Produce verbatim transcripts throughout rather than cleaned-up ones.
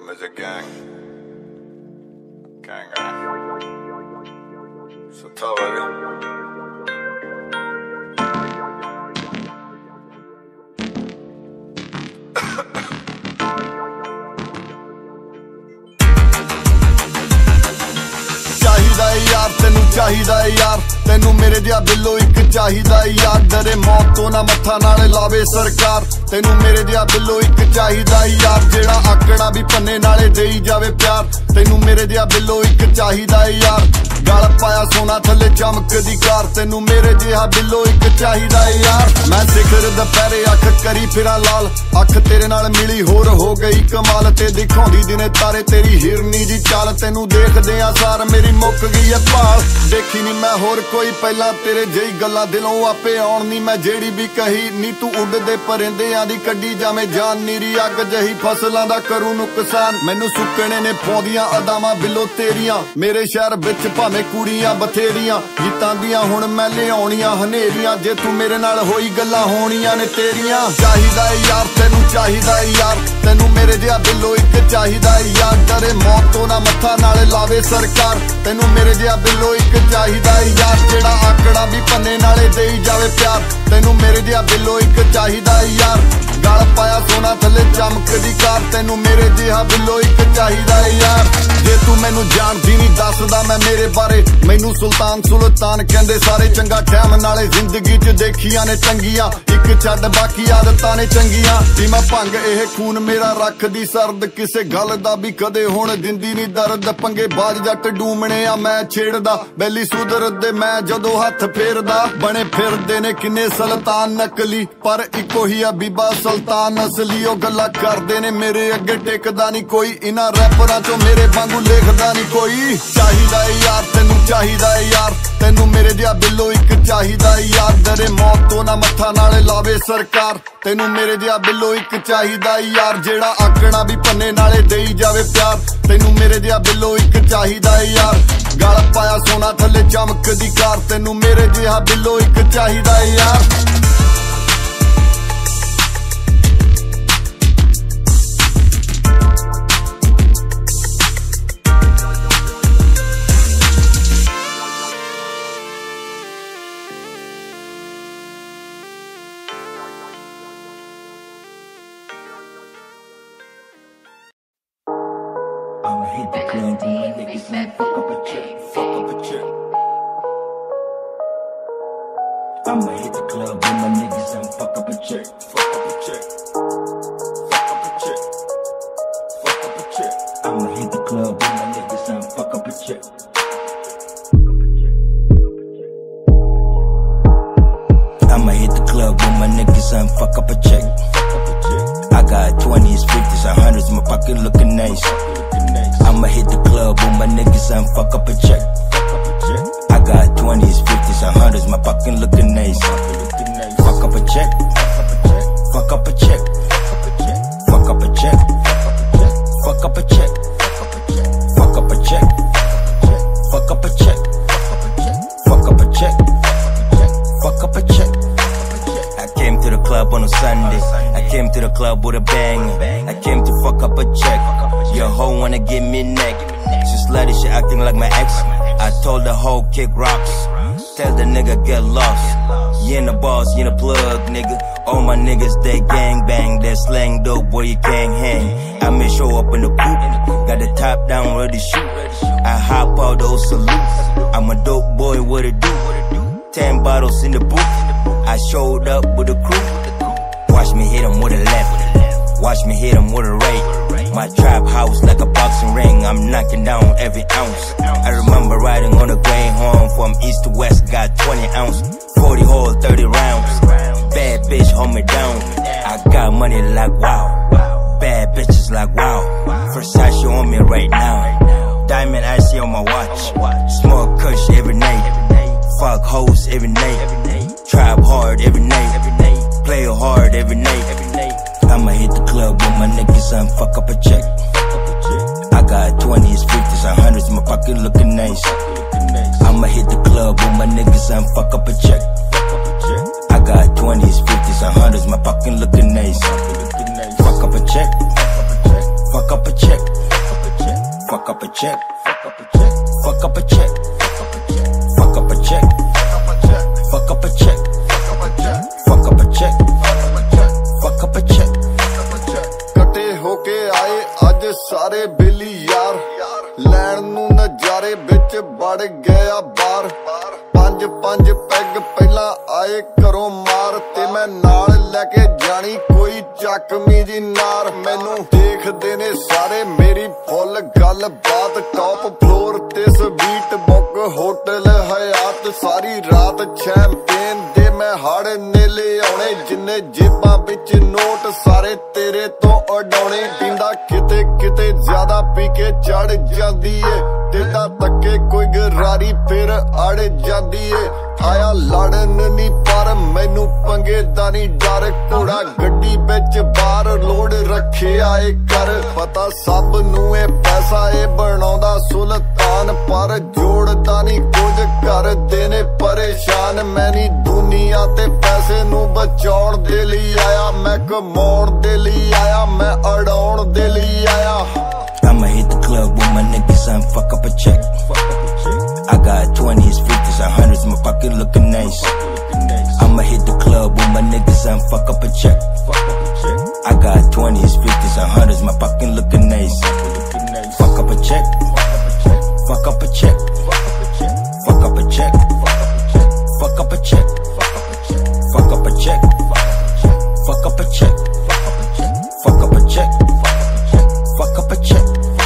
As a gang. Gang, gang. So tell baby. चाहिदा यार तेनू चाहिदा यार तेनू मेरे दिया बिल्लो एक चाहिदा यार डरे मौत तो ना मत्था नाले लावे सरकार तेनू मेरे दिया बिल्लो एक चाहिदा यार जेड़ा आकड़ा भी पन्ने नाले देई जावे प्यार तेनू मेरे दिया बिल्लो एक चाहिदा यार गल पाया सोना थले चमकदी कार तेनू मेरे जिहा बिल्लो एक चाहिदा यार मैं सिखर दुपहरे अख करी फिरा लाल अख तेरे नाल मिली होर हो गई कमाल ते दिखाउंदी दिने तारे तेरी हिरनी जी चाल तेनू देखदे आ सार मेरी मुक गई है भाल देखी नी मैं होर कोई पहला तेरे जई गल्लां दिलों आपे आउण नी मैं जेड़ी भी कही नी तू उड़दे परिंदियां दी कड्डी जावे जान नीरी अग जही फसलां दा करू नुकसान मैनू सुकणे ने पौंदियां अदावां बिल्लो तेरियां मेरे शहर विच भावें कुड़ियां बथेरियां गीतां दियां हुण मैं लिआउणियां हनेरियां जे तू मेरे नाल होई गल्लां होणियां ने तेरियां चाहिदा यार तेनू चाहिदा यार तेनू मेरे जिहा बिल्लो एक चाहिदा यार डरे मौत तो ना मत्था नाले लावे सरकार तेनू मेरे जिहा बिल्लो एक चाहिदा यार जेड़ा आकड़ा भी पन्ने नाले देई जावे प्यार तेनू मेरे जिहा बिल्लो एक चाहिदा यार गल पाया सोना थले चमकदी कार तेनू मेरे जिहा बिल्लो एक चाहिदा यार जे तू मैनू जानदी नहीं दसदा मैं मेरे बारे मैनू सुल्तान सुल्तान कहंदे सारे चंगा टैम नाले जिंदगी च देखियां ने चंगियां एक छड्ड बाकी आदतां ने चंगियां पीमा भंग एह खून मेरा रखदी सर्द किसे गल दा भी कदे हुण दिंदी नहीं दर्द पंगे बाज जट डूमणे आ मैं छेड़दा बैली सुधरदे मैं जदों हत्थ फेरदा बने फिरदे ने किन्ने सुल्तान नकली पर इको ही आ बीबा सुल्तान असली ओ गल्लां करदे ने मेरे अगे टेकदा नहीं कोई इन्हां रैपरां चों मेरे वांगू लिखदा नहीं कोई चाहिदा यार तेनू चाहिदा यार तेनू मेरे जिहा बिल्लो एक चाहिदा यार डरे मौत तो ना मत्था नाले लावे सरकार तेनू मेरे जिहा बिल्लो एक चाहिदा यार जेड़ा आकड़ा भी पन्ने नाले देई जावे प्यार तेनू मेरे जिहा बिल्लो एक चाहिदा यार गल पाया सोना थले चमकदी कार तेनू मेरे जिहा बिल्लो एक चाहिदा यार I'ma hit the club, my niggas and fuck up a check, fuck up a check. I'ma hit the club with my niggas and fuck up a check, fuck up a check, fuck up a check, fuck up a check. I'ma hit the club with my niggas and fuck up a check. I'ma hit the club with my niggas and fuck up a check. I got twenties, fifties, and hundreds, my pocket looking nice. I'ma hit the club with my niggas and fuck up a check. I got twenties, fifties, and hundreds, my pocket looking nice. Fuck up a check, fuck up a check, fuck up a check, fuck up a check, fuck up a check, fuck up a check, fuck up a check, fuck up a check. I came to the club on a Sunday. I came to the club with a bang. I came to fuck up a check. Your hoe wanna give me neck. She slutty, she acting like my ex. I told the hoe kick rocks. Tell the nigga get lost. You ain't the boss, you ain't the plug, nigga. All my niggas, they gang bang. They slang dope where you can't hang. I may show up in the coupe. Got the top down, ready to shoot. I hop out those salutes. I'm a dope boy, what it do? Ten bottles in the booth. I showed up with a crew. Watch me hit him with a left. Watch me hit him with a right. My trap house like a boxing ring. I'm knocking down every ounce. I remember riding on a Greyhound from east to west. Got twenty ounce, forty hole, thirty rounds. Bad bitch hold me down. I got money like wow. Bad bitches like wow. Versace on me right now. Diamond icy on my watch. Smoke kush every night. Fuck hoes every night. Trap hard every night. Play hard every night. I'ma hit the club with my niggas and fuck up a check. I got twenties, fifties, and hundreds, my pocket looking nice. I'ma hit the club with my niggas and fuck up a check. I got twenties, fifties, and hundreds, my pocket looking nice. Fuck up a check, fuck up a check. check, fuck up a check, fuck up a check, fuck up a check, fuck up a check, fuck up a check, fuck up a check. कटे होके आए अज सारे बेली यार, लैन नू नजारे बिच बड़ गया बार। पंज पंज पैग पहला आए घरों मार, ते मैं नाल लैके जानी कोई चकमी जी नार। मैनू देखदे ने सारे मेरी फुल गल बात, टॉप फ्लोर ते स्वीट बुक होटल हयात। सारी रात शैंपेन दे मैं हड़ नेले आने, जिन्ने जेबां बिच नोट सारे तेरे तो उडाउने। पींदा किते किते ज्यादा पी के चढ़ जांदी ए, टेढ़ा तक्के कोई गरारी फिर अड़ जांदी ए। आया लड़न नी पर मैनू पंगे दा नी डर, घोड़ा गड्डी बिच बार लोड रखे आए कर। पता सब नू ए पैसा ए बनाउंदा सुल्तान, पर जोड़दा नी कुछ करदे ने परेशान। मैं नी दुनिया ते पैसे नू बचाउण दे लई आया, मैं कमाउण दे लई आया, मैं उड़ाउण दे लई आया। I'ma hit the club with my niggas and fuck up a check. I got twenties, fifties, and hundreds, my pocket looking nice. I'ma hit the club with my niggas and fuck up a check. I got twenties, fifties, and hundreds, my pocket looking nice. Fuck up a check, fuck up a check, fuck up a check, fuck up a check, fuck up a check, fuck up a check, fuck up a check, fuck up a check.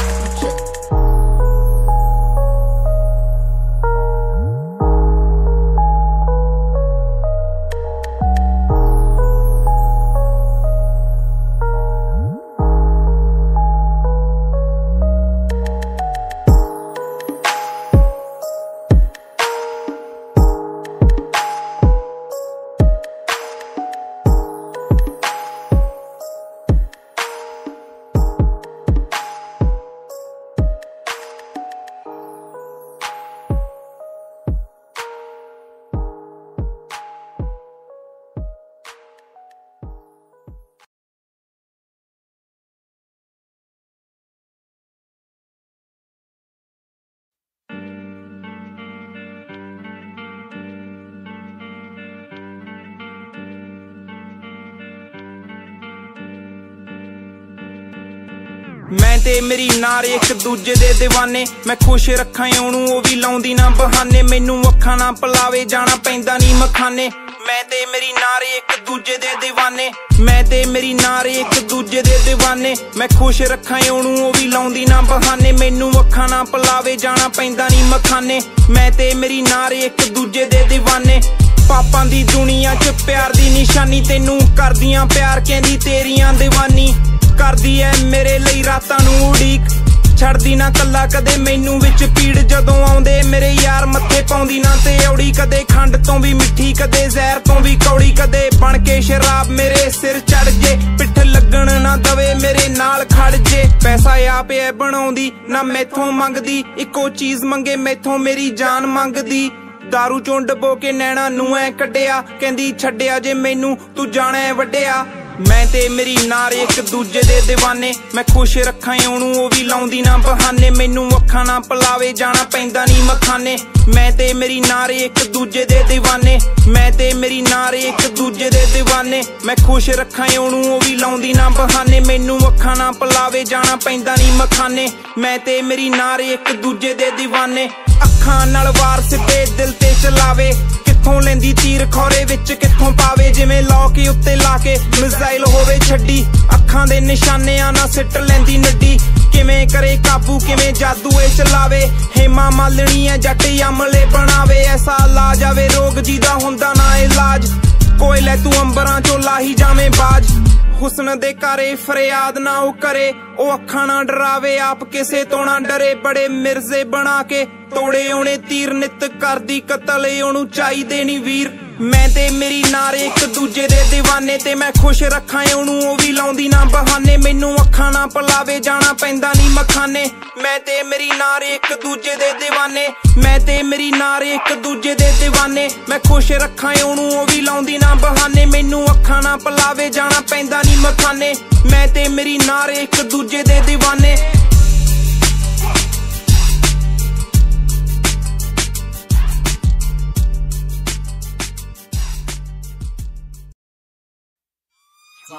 मैं ते मेरी नार एक दूजे दे दीवाने, मैं खुश रखां ओनू ओ भी लाउंदी ना बहाने। मैनू अखां ना पलावे जाना पैंदा नी मखाने। मैं ते मेरी नार एक दूजे दे दीवाने, मैं ते मेरी नार एक दूजे दे दीवाने। मैं खुश रखां ओनू ओ भी लाउंदी ना बहाने। मैनू अखां ना पलावे जाना पैंदा नी मखाने। मैं ते मेरी नार एक दूजे दे दीवाने। पापां दी दुनिया च प्यार दी निशानी, तेनू करदियां प्यार कहंदी तेरियां दीवानी। करदी ऐ मेरे ਲਈ रातां नू उड़ीक, छड़दी ना कल्ला कदे मैनू विच पीड़। जदों आउंदे मेरे यार मत्थे पाउंदी ना ते औड़ी, कदे खंड तो भी मिठी कदे जहर तो भी कौड़ी। कदे बन के शराब मेरे सिर चढ़ जे, पिठ लगन ना दवे मेरे नाल खड़ जे। पैसा आप ऐ बनाउंदी ना मैथों मंगदी, इक्को चीज मंगे मैथों मेरी जान मंगदी। दारू चों डबो के नैना नू ऐ कड्डिया, कहंदी छड्डिया जे मैनू तू जाना ऐ वड्डिया। मैं ते मेरी नार एक दूजे दे दीवाने, मैं खुश रखां ओनू ओ भी लाउंदी ना बहाने। मैनू अखां ना पलावे जाना पैंदा नी मखाने। मैं ते मेरी नार एक दूजे दे दीवाने, मैं ते मेरी नार एक दूजे दे दीवाने। मैं खुश रखां ओनू ओ भी लाउंदी ना बहाने। मैनू अखां ना पलावे जाना पैंदा नी मखाने। मैं ते मेरी नार एक दूजे दे दीवाने। अखां नाल वार सिद्धे दिल ते चलावे, कित्थों लेंदी तीर खौरे विच कित्थों पावे। जिवें लौके उत्ते लाके मिसाइल होवे छड्डी, अखां दे निशानियां ना सिट लैंदी नड्डी। किवें करे काबू किवें जादू ए चलावे, हेमा मालनी ऐ जट अमले बनावे। ऐसा ला जावे रोग जिदा हुंदा ना इलाज, कोयले तू अंबरां चों लाही जावें बाज। हुस्न दे करे फरियाद ना ओ करे, ओ अखां ना डरावे आप किसे तो ना डरे। बड़े मिर्जे बना के तोड़े ओने तीर, नित करदी कतल ओनू चाहिदे नी वीर। मैं ते मेरी नार एक दूजे दे दीवाने, ते मैं खुश रखां ओनू ओ भी लाउंदी ना बहाने। मैनू अखां ना पलावे जाना पैंदा नी मखाने। मैं ते मेरी नार एक दूजे दे दीवाने, मैं ते मेरी नार एक दूजे दे दीवाने। मैं खुश रखां ओनू ओ भी लाउंदी ना बहाने। मैनू अखां ना पलावे जाना पैंदा नी मखाने। मैं ते मेरी नार एक दूजे दे दीवाने।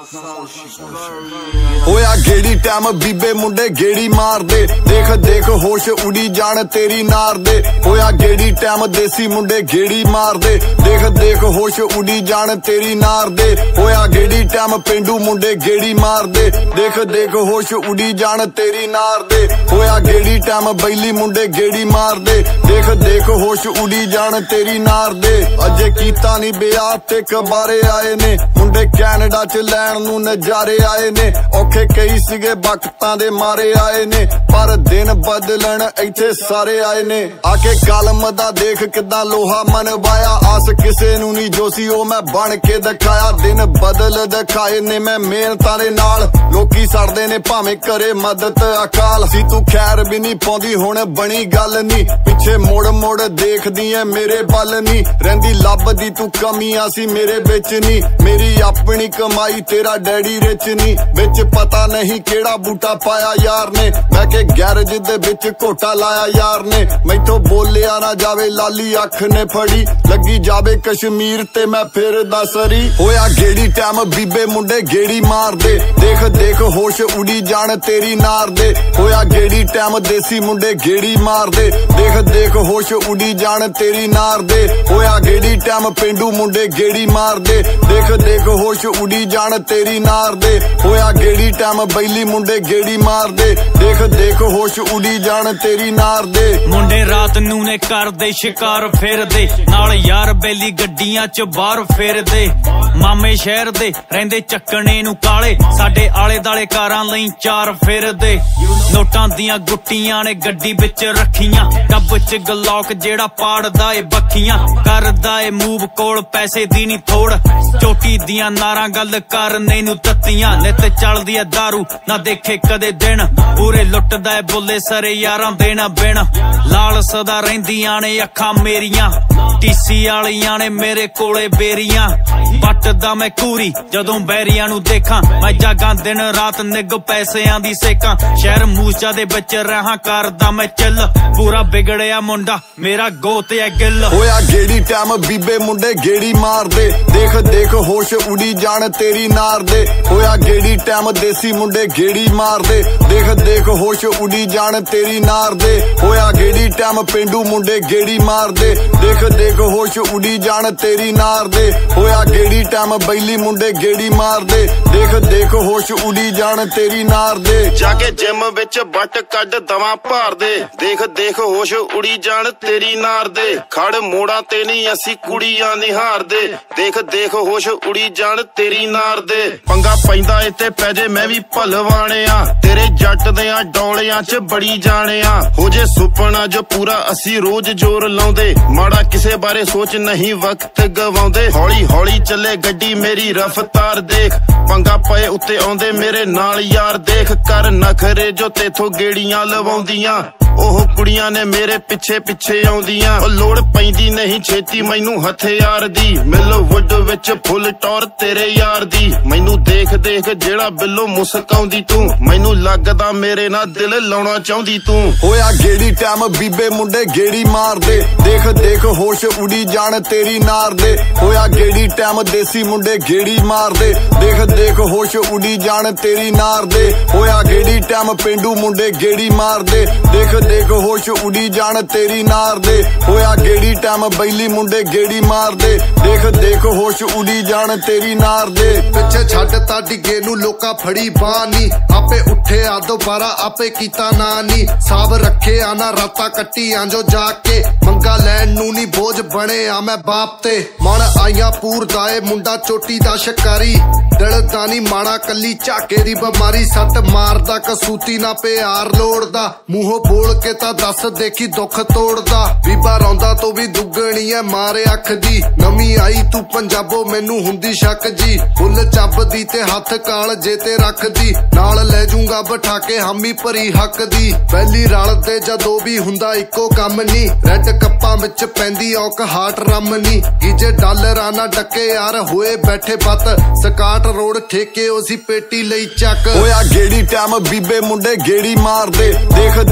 ਹੋਇਆ ਗੇੜੀ ਟਾਈਮ ਬੀਬੇ ਮੁੰਡੇ ਗੇੜੀ ਮਾਰਦੇ ਦੇਖ ਦੇਖ ਹੋਸ਼ ਉਡੀ ਜਾਣ ਤੇਰੀ ਨਾਰ ਦੇ ਹੋਇਆ ਗੇੜੀ ਟਾਈਮ ਦੇਸੀ ਮੁੰਡੇ ਗੇੜੀ ਮਾਰਦੇ ਦੇਖ ਦੇਖ ਹੋਸ਼ ਉਡੀ ਜਾਣ ਤੇਰੀ ਨਾਰ ਦੇ ਹੋਇਆ ਗੇੜੀ ਟਾਈਮ ਪਿੰਡੂ ਮੁੰਡੇ ਗੇੜੀ ਮਾਰਦੇ ਦੇਖ ਦੇਖ ਹੋਸ਼ ਉਡੀ ਜਾਣ ਤੇਰੀ ਨਾਰ ਦੇ ਹੋਇਆ ਗੇੜੀ ਟਾਈਮ ਬੈਲੀ ਮੁੰਡੇ ਗੇੜੀ ਮਾਰਦੇ ਦੇਖ ਦੇਖ ਹੋਸ਼ ਉਡੀ ਜਾਣ ਤੇਰੀ ਨਾਰ ਦੇ ਅਜੇ ਕੀਤਾ ਨਹੀਂ ਵਿਆਹ ਤੇ ਕਬਾਰੇ ਆਏ ਨੇ ਮੁੰਡੇ ਕੈਨੇਡਾ ਚ ਲੈਣ ਨੂੰ ਨਜ਼ਾਰੇ ਆਏ ਨੇ ਔਖੇ ਕਈ ਸੀਗੇ ਵਕਤਾਂ ਦੇ ਮਾਰੇ ਆਏ ਨੇ ਪਰ ਦਿਨ ਬਦਲਣ ਇੱਥੇ ਸਾਰੇ ਆਏ ਨੇ ਆ ਕੇ ਕਲਮ ਦਾ ਦੇਖ ਕਿੱਦਾਂ ਲੋਹਾ ਮਨਵਾਇਆ ਆਸ ਕਿਸੇ ਨੂੰ ਨਹੀਂ ਜੋ ਸੀ ਉਹ ਮੈਂ ਬਣ ਕੇ ਦਿਖਾਇਆ ਦਿਨ ਬਦਲ ਦਿਖਾਏ ਨੇ ਮੈਂ ਮਿਹਨਤਾਂ ਦੇ ਨਾਲ ਲੋਕੀ ਸੜਦੇ ਨੇ ਭਾਵੇਂ ਕਰੇ ਮਦਦ ਅਕਾਲ ਸੀ ਤੂੰ ਖੈਰ ਵੀ ਨਹੀਂ ਪਾਉਂਦੀ ਹੁਣ ਬਣੀ ਗੱਲ ਨਹੀਂ ਪਿੱਛੇ ਮੁੜ ਮੁੜ ਦੇਖਦੀ ਐ ਮੇਰੇ ਵੱਲ ਨਹੀਂ ਰਹਿੰਦੀ ਲੱਭਦੀ ਤੂੰ ਕਮੀਆਂ ਸੀ ਮੇਰੇ ਵਿੱਚ ਨਹੀਂ ਮੇਰੀ ਆਪਣੀ ਕਮਾਈ ਤੇਰਾ ਡੈਡੀ ਰਿਚ ਨਹੀਂ ਵਿੱਚ ਪਤਾ ਨਹੀਂ ਕਿਹੜਾ ਬੂਟਾ ਪਾਇਆ ਯਾਰ ਨੇ ਮੈਂ ਕਿ ਗੈਰੇਜ ਦੇ ਵਿੱਚ ਘੋਟਾ ਲਾਇਆ ਯਾਰ ਨੇ ਮੈਥੋਂ ਬੋਲਿਆ ਨਾ ਜਾਵੇ ਲਾਲੀ ਅੱਖ ਨੇ ਫੜੀ ਲੱਗੀ ਜਾਵੇ ਕਸ਼ਮੀਰ ਤੇ ਮੈਂ ਫਿਰ ਦਸਰੀ ਹੋਇਆ ਗੇੜੀ ਟਾਈਮ ਬੀਬੇ ਮੁੰਡੇ ਗੇੜੀ ਮਾਰਦੇ ਦੇਖ ਦੇਖ ਹੋਸ਼ ਉਡੀ ਜਾਣ ਤੇਰੀ ਨਾਰ ਦੇ ਹੋਇਆ ਗੇੜੀ ਟਾਈਮ ਦੇਸੀ ਮੁੰਡੇ ਗੇੜੀ ਮਾਰਦੇ ਦੇਖ ਦੇਖ ਹੋਸ਼ ਉਡੀ ਜਾਣ ਤੇਰੀ ਨਾਰ ਦੇ ਹੋਇਆ ਗੇੜੀ ਟਾਈਮ ਪਿੰਡੂ ਮੁੰਡੇ ਗੇੜੀ ਮਾਰਦੇ ਦੇਖ ਦੇਖ ਹੋਸ਼ ਉਡੀ ਜਾਣ ਤੇਰੀ ਨਾਰ ਦੇ ਹੋਇਆ ਗੇੜੀ ਟਾਈਮ ਬੈਲੀ ਮੁੰਡੇ ਗੇੜੀ ਮਾਰਦੇ ਦੇਖ ਦੇਖ ਹੋਸ਼ ਉਡੀ ਜਾਣ ਤੇਰੀ ਨਾਰ ਦੇ ਮੁੰਡੇ ਰਾਤ ਨੂੰ ਨੇ ਕਰਦੇ ਸ਼ਿਕਾਰ ਫਿਰਦੇ ਨਾਲ ਯਾਰ ਬੈਲੀ ਗੱਡੀਆਂ ਚ ਬਾਹਰ ਫਿਰਦੇ ਮਾਮੇ ਸ਼ਹਿਰ ਦੇ ਰਹਿੰਦੇ ਚੱਕਣੇ ਨੂੰ ਕਾਲੇ ਸਾਡੇ ਆਲੇ ਦਾਲੇ ਕਾਰਾਂ ਲਈ ਚਾਰ ਫਿਰਦੇ ਨੋਟਾਂ ਦੀਆਂ ਗੁੱਟੀਆਂ ਨੇ ਗੱਡੀ ਵਿੱਚ ਰੱਖੀਆਂ ਡੱਬ ਚ ਗਲੌਕ ਜਿਹੜਾ ਪਾੜਦਾ ਏ ਬੱਖੀਆਂ ਕਰਦਾ ਏ ਮੂਵ ਕੋਲ ਪੈਸੇ ਦੀ ਨੀ ਥੋੜ ਚੋਟੀ ਦੀਆਂ ਨਾਰਾਂ ਗੱਲ ਕਰਨੇ ਨੂੰ ਤੱਤੀਆਂ ਨਿੱਤ ਚੱਲਦੀ ਏ ਦਾਰੂ ਨਾ ਦੇਖੇ ਕਦੇ ਦਿਨ ਪੂਰੇ ਲੁੱਟਦਾ ਏ ਬੁੱਲੇ ਸਰੇ ਯਾਰਾਂ ਦੇਣਾ ਬਿਨ ਲਾਲ ਸਦਾ ਰਹਿੰਦੀਆਂ ਨੇ ਅੱਖਾਂ ਮੇਰੀਆਂ ਟੀਸੀ ਵਾਲੀਆਂ ਨੇ ਮੇਰੇ ਕੋਲੇ ਬੇਰੀਆਂ ਵੱਟਦਾ ਮੈਂ ਕੂਰੀ ਜਦੋਂ ਬੈਰੀਆਂ ਨੂੰ ਦੇਖਾਂ ਮੈਂ ਜਾਗਾਂ ਦਿਨ ਰਾਤ ਨਿੱਗ ਪੈਸਿਆਂ ਦੀ ਸੇਕਾਂ ਸ਼ਹਿਰ ਮੂਸਾ ਦੇ ਵਿੱਚ ਰਹਾ ਕਰਦਾ ਮੈਂ ਚੱਲ ਪੂਰਾ ਵਿਗੜਿਆ ਮੁੰਡਾ ਮੇਰਾ ਗੋਤ ਐ ਗਿੱਲ ਹੋਇਆ ਗੇੜੀ ਟਾਈਮ ਬੀਬੇ ਮੁੰਡੇ ਗੇੜੀ ਮਾਰਦੇ ਦੇਖ ਦੇਖ ਹੋਸ਼ ਉਡੀ ਜਾਣ ਤੇਰੀ ਨਾਰ ਦੇ ਹੋਇਆ ਗੇੜੀ ਟਾਈਮ ਦੇਸੀ ਮੁੰਡੇ ਗੇੜੀ ਮਾਰਦੇ ਦੇਖ ਦੇਖ ਹੋਸ਼ ਉਡੀ ਜਾਣ ਤੇਰੀ ਨਾਰ ਦੇ ਹੋਇਆ ਗੇੜੀ ਟਾਈਮ ਪਿੰਡੂ ਮੁੰਡੇ ਗੇੜੀ ਮਾਰਦੇ ਦੇਖ ਦੇਖ ਹੋਸ਼ ਉਡੀ ਜਾਣ ਤੇਰੀ ਨਾਰ ਦੇ ਹੋਇਆ ਗੇੜੀ ਟਾਈਮ ਬੈਲੀ ਮੁੰਡੇ ਗੇੜੀ ਮਾਰਦੇ ਦੇਖ ਦੇਖ ਹੋਸ਼ ਉਡੀ ਜਾਣ ਤੇਰੀ ਨਾਰ ਦੇ ਜਾ ਕੇ ਜਿਮ ਵਿੱਚ ਵੱਟ ਕੱਢ ਦਵਾ ਭਾਰ ਦੇ ਦੇਖ ਦੇਖ ਹੋਸ਼ ਉੜੀ ਜਾਣ ਤੇਰੀ ਨਾਰ ਦੇ ਖੜ ਮੋੜਾਂ ਤੇ ਨਹੀਂ ਅਸੀਂ ਕੁੜੀਆਂ ਨਿਹਾਰਦੇ ਦੇਖ ਦੇਖ ਹੋਸ਼ ਉੜੀ ਜਾਣ ਤੇਰੀ ਨਾਰ ਦੇ ਪੰਗਾ ਪੈਂਦਾ ਇੱਥੇ ਪੈ ਜੇ ਮੈਂ ਵੀ ਭਲਵਾਣਿਆ ਤੇਰੇ ਜੱਟ ਦਿਆਂ ਡੋਲਿਆਂ ਚ ਬੜੀ ਜਾਣਿਆ ਹੋ ਜੇ ਸੁਪਨਾ ਜੋ ਪੂਰਾ ਅਸੀਂ ਰੋਜ਼ ਜ਼ੋਰ ਲਾਉਂਦੇ ਮਾੜਾ ਕਿਸੇ ਬਾਰੇ ਸੋਚ ਨਹੀਂ ਵਕਤ ਗਵਾਉਂਦੇ ਹੌਲੀ ਹੌਲੀ ਚੱਲੇ ਗੱਡੀ ਮੇਰੀ ਰਫ਼ਤਾਰ ਦੇਖ ਪੰਗਾ ਪਏ ਉੱਤੇ ਆਉਂਦੇ ਮੇਰੇ ਨਾਲ ਯਾਰ ਦੇਖ ਕਰ ਨਖਰੇ ਜੋ ਤੇਥੋਂ ਗੇੜੀਆਂ ਲਵਾਉਂਦੀਆਂ ਉਹ ਕੁੜੀਆਂ ਨੇ ਮੇਰੇ ਪਿੱਛੇ ਪਿੱਛੇ ਆਉਂਦੀਆਂ ਉਹ ਲੋੜ ਪੈਂਦੀ ਨਹੀਂ ਛੇਤੀ ਮੈਨੂੰ ਹਥਿਆਰ ਦੀ ਮਿਲੋ ਵੁੱਡ ਵਿੱਚ ਫੁੱਲ ਟੌਰ ਤੇਰੇ ਯਾਰ ਦੀ ਮੈਨੂੰ ਦੇਖ ਦੇਖ ਜਿਹੜਾ ਬਿੱਲੋ ਮੁਸਕਾਉਂਦੀ ਤੂੰ ਮੈਨੂੰ ਲੱਗਦਾ ਮੇਰੇ ਨਾਲ ਦਿਲ ਲਾਉਣਾ ਚਾਹੁੰਦੀ ਤੂੰ ਹੋਇਆ ਗੇੜੀ ਟਾਈਮ ਬੀਬੇ ਮੁੰਡੇ ਗੇੜੀ ਮਾਰਦੇ ਦੇਖ ਦੇਖ ਹੋਸ਼ ਉਡੀ ਜਾਣ ਤੇਰੀ ਨਾਰ ਦੇ ਹੋਇਆ ਗੇੜੀ ਟਾਈਮ ਦੇਸੀ ਮੁੰਡੇ ਗੇੜੀ ਮਾਰਦੇ ਦੇਖ ਦੇਖ ਹੋਸ਼ ਉਡੀ ਜਾਣ ਤੇਰੀ ਨਾਰ ਦੇ ਹੋਇਆ ਗੇੜੀ ਟਾਈਮ ਪਿੰਡੂ ਮੁੰਡੇ ਗੇੜੀ ਮਾਰਦੇ ਦੇਖ ਦੇਖ ਹੋਸ਼ ਉਡੀ ਜਾਣ ਤੇਰੀ ਨਾਰ ਦੇ ਹੋਇਆ ਗੇੜੀ ਟਾਈਮ ਬੈਲੀ ਮੁੰਡੇ ਗੇੜੀ ਮਾਰਦੇ ਦੇਖ ਦੇਖ ਹੋਸ਼ ਉਡੀ ਜਾਣ ਤੇਰੀ ਨਾਰ ਦੇ ਪਿੱਛੇ ਛੱਡ ਤਾ ਡਿੱਗੇ ਨੂੰ ਲੋਕਾਂ ਫੜੀ ਬਾਹ ਨੀ ਆਪੇ ਉੱਠਿਆ ਦੁਬਾਰਾ ਆਪੇ ਕੀਤਾ ਨਾ ਨੀ ਸਾਬ ਰੱਖਿਆ ਨਾ ਰਾਤਾਂ ਕੱਟੀਆਂ ਜੋ ਜਾ ਕੇ ਮੰਗਾ ਲੈਣ ਨੂੰ ਨੀ ਬੋਝ ਬਣਿਆ ਮੈਂ ਬਾਪ ਤੇ ਮਣ ਆਈਆਂ ਪੂਰਦਾ ਏ ਮੁੰਡਾ ਚੋਟੀ ਦਾ ਸ਼ਿਕਾਰੀ ਡਲਦਾ ਨੀ ਮਾਣਾ ਕੱਲੀ ਝਾਕੇ ਦੀ ਬਿਮਾਰੀ ਸੱਟ ਮਾਰਦਾ ਕਸੂਤੀ ਨਾ ਪਿਆਰ ਲੋੜਦਾ ਮੂੰਹੋਂ ਬੋਲ ਕੇ ਤਾਂ ਦੱਸ ਦੇਖੀ ਦੁੱਖ ਤੋੜਦਾ ਬੀਬਾ ਰੌਂਦਾ ਤੋਂ ਵੀ ਦੁੱਗਣੀ ਐ ਮਾਰੇ ਅੱਖ ਦੀ ਨਵੀਂ ਆਈ ਤੂੰ ਪੰਜਾਬੋ ਮੈਨੂੰ ਹੁੰਦੀ ਸ਼ੱਕ ਜੀ ਫੁੱਲ ਚੱਬਦੀ ਤੇ ਹੱਥ ਕਾਲ ਜੇ ਤੇ ਰੱਖਦੀ ਨਾਲ ਲੈ ਜੂੰਗਾ ਬਿਠਾ ਕੇ ਹਾਮੀ ਭਰੀ ਹੱਕ ਦੀ ਪਹਿਲੀ ਰਲਦੇ ਜਦੋਂ ਵੀ ਹੁੰਦਾ ਇੱਕੋ ਕੰਮ ਨੀ ਰੈੱਡ ਕੱਪਾਂ ਵਿੱਚ ਪੈਂਦੀ ਔਕ ਹਾਰਟ ਰਮ ਨੀ ਗੀਜੇ ਡਾਲਰਾਂ ਨਾ ਡੱਕੇ ਯਾਰ ਹੋਏ ਬੈਠੇ ਬੱਤ ਸਕਾਟ ਰੋਡ ਠੇਕੇ ਉਸੀ ਪੇਟੀ ਲਈ ਚੱਕ ਹੋਇਆ ਗੇੜੀ ਟਾਈਮ ਬੀਬੇ ਮੁੰਡੇ ਗੇੜੀ ਮਾਰਦੇ ਦੇਖ ਦੇਖ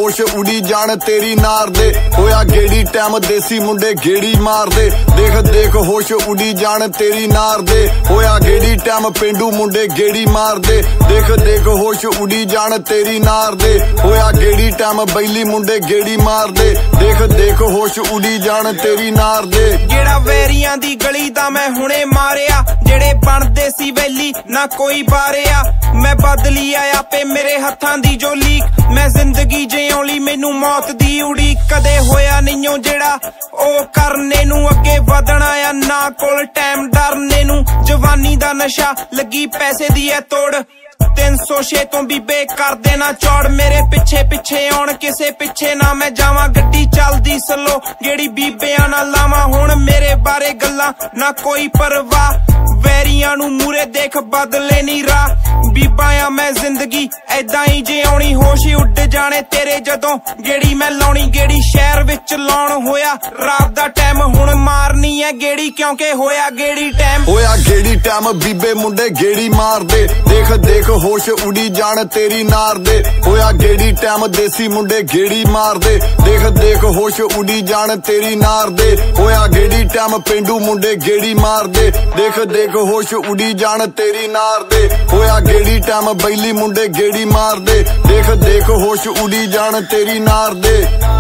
ਹੋਸ਼ ਉਡੀ ਜਾਣ ਤੇਰੀ ਨਾਰ ਦੇ ਹੋਇਆ ਗੇੜੀ ਟਾਈਮ ਦੇਸੀ ਮੁੰਡੇ ਗੇੜੀ ਮਾਰਦੇ ਦੇਖ ਦੇਖ ਹੋਸ਼ ਉਡੀ ਜਾਣ ਤੇਰੀ ਨਾਰ ਦੇ ਹੋਇਆ ਗੇੜੀ ਟਾਈਮ ਪਿੰਡੂ ਮੁੰਡੇ ਗੇੜੀ ਮਾਰਦੇ ਦੇਖ ਦੇਖ ਹੋਸ਼ ਉਡੀ ਜਾਣ ਤੇਰੀ ਨਾਰ ਦੇ ਹੋਇਆ ਗੇੜੀ ਟਾਈਮ ਬੈਲੀ ਮੁੰਡੇ ਗੇੜੀ ਮਾਰਦੇ ਦੇਖ ਦੇਖ ਹੋਸ਼ ਉਡੀ ਜਾਣ ਤੇਰੀ ਨਾਰ ਦੇ ਜਿਹੜਾ ਵੈਰੀਆਂ ਦੀ ਗਲੀ ਦਾ ਮੈਂ ਹੁਣੇ ਮਾਰਿਆ ਜਿਹੜੇ ਬਣਦੇ ਸੀ ਵੈਲੀ ਨਾ ਕੋਈ ਬਾਰਿਆ ਮੈਂ ਬਦਲੀ ਆਇਆ ਪੇ ਮੇਰੇ ਹੱਥਾਂ ਦੀ ਜੋ ਲੀਕ ਮੈਂ ਜ਼ਿੰਦਗੀ ਜਿਉਣ ਲਈ ਮੈਨੂੰ ਮੌਤ ਦੀ ਉਡੀਕ ਕਦੇ ਹੋਇਆ ਨਹੀਂਓ ਜਿਹੜਾ ਉਹ ਕਰਨੇ ਨੂੰ ਅੱਗੇ ਵਧਣਾ ਆ ਨਾ ਕੋਲ ਟਾਈਮ ਡਰਨੇ ਨੂੰ ਜਵਾਨੀ ਦਾ ਨਸ਼ਾ ਲੱਗੀ ਪੈਸੇ ਦੀ ਐ ਤੋੜ ਤਿੰਨ ਸੌ ਛੇ ਤੋਂ ਬੀਬੇ ਕਰ ਦੇਣਾ ਚੌੜ ਮੇਰੇ ਪਿੱਛੇ ਪਿੱਛੇ ਆਉਣ ਕਿਸੇ ਪਿੱਛੇ ਨਾ ਮੈਂ ਜਾਵਾਂ ਗੱਡੀ ਚੱਲਦੀ ਸਲੋ ਜਿਹੜੀ ਬੀਬਿਆਂ ਨਾਲ ਲਾਵਾਂ ਹੁਣ ਮੇਰੇ ਬਾਰੇ ਗੱਲਾਂ ਨਾ ਕੋਈ ਪਰਵਾਹ ਵੈਰੀਆਂ ਨੂੰ ਮੂਰੇ ਦੇਖ ਬਦਲੇ ਨਹੀਂ ਰਾਹ ਬੀਬਾ ਆ ਮੈਂ ਜ਼ਿੰਦਗੀ ਐਦਾਂ ਹੀ ਜਿਉਣੀ ਹੋਸ਼ ਉੱਡ ਜਾਣੇ ਤੇਰੇ ਜਦੋਂ ਗੇੜੀ ਮੈਂ ਲਾਉਣੀ ਗੇੜੀ ਸ਼ਹਿਰ ਵਿੱਚ ਲਾਉਣ ਹੋਇਆ ਰਾਤ ਦਾ ਟਾਈਮ ਹੁਣ ਮਾਰਨੀ ਐ ਗੇੜੀ ਕਿਉਂਕਿ ਹੋਇਆ ਗੇੜੀ ਟਾਈਮ ਹੋਇਆ ਗੇੜੀ ਟਾਈਮ ਬੀਬੇ ਮੁੰਡੇ ਗੇੜੀ ਮਾਰਦੇ ਦੇਖ ਦੇਖ ਹੋਸ਼ ਉਡੀ ਜਾਣ ਤੇਰੀ ਨਾਰ ਦੇ ਹੋਇਆ ਗੇੜੀ ਟਾਈਮ ਦੇਸੀ ਮੁੰਡੇ ਗੇੜੀ ਮਾਰਦੇ ਦੇਖ ਦੇਖ ਹੋਸ਼ ਉਡੀ ਜਾਣ ਤੇਰੀ ਨਾਰ ਦੇ ਹੋਇਆ ਗੇੜੀ ਟਾਈਮ ਪਿੰਡੂ ਮੁੰਡੇ ਗੇੜੀ ਮਾਰਦੇ ਦੇਖ ਦੇਖ ਹੋਸ਼ ਉਡੀ ਜਾਣ ਤੇਰੀ ਨਾਰ ਦੇ ਹੋਇਆ ਗੇੜੀ ਟਾਈਮ ਬੈਲੀ ਮੁੰਡੇ ਗੇੜੀ ਮਾਰਦੇ ਦੇਖ ਦੇਖ ਹੋਸ਼ ਉਡੀ ਜਾਣ ਤੇਰੀ ਨਾਰ ਦੇ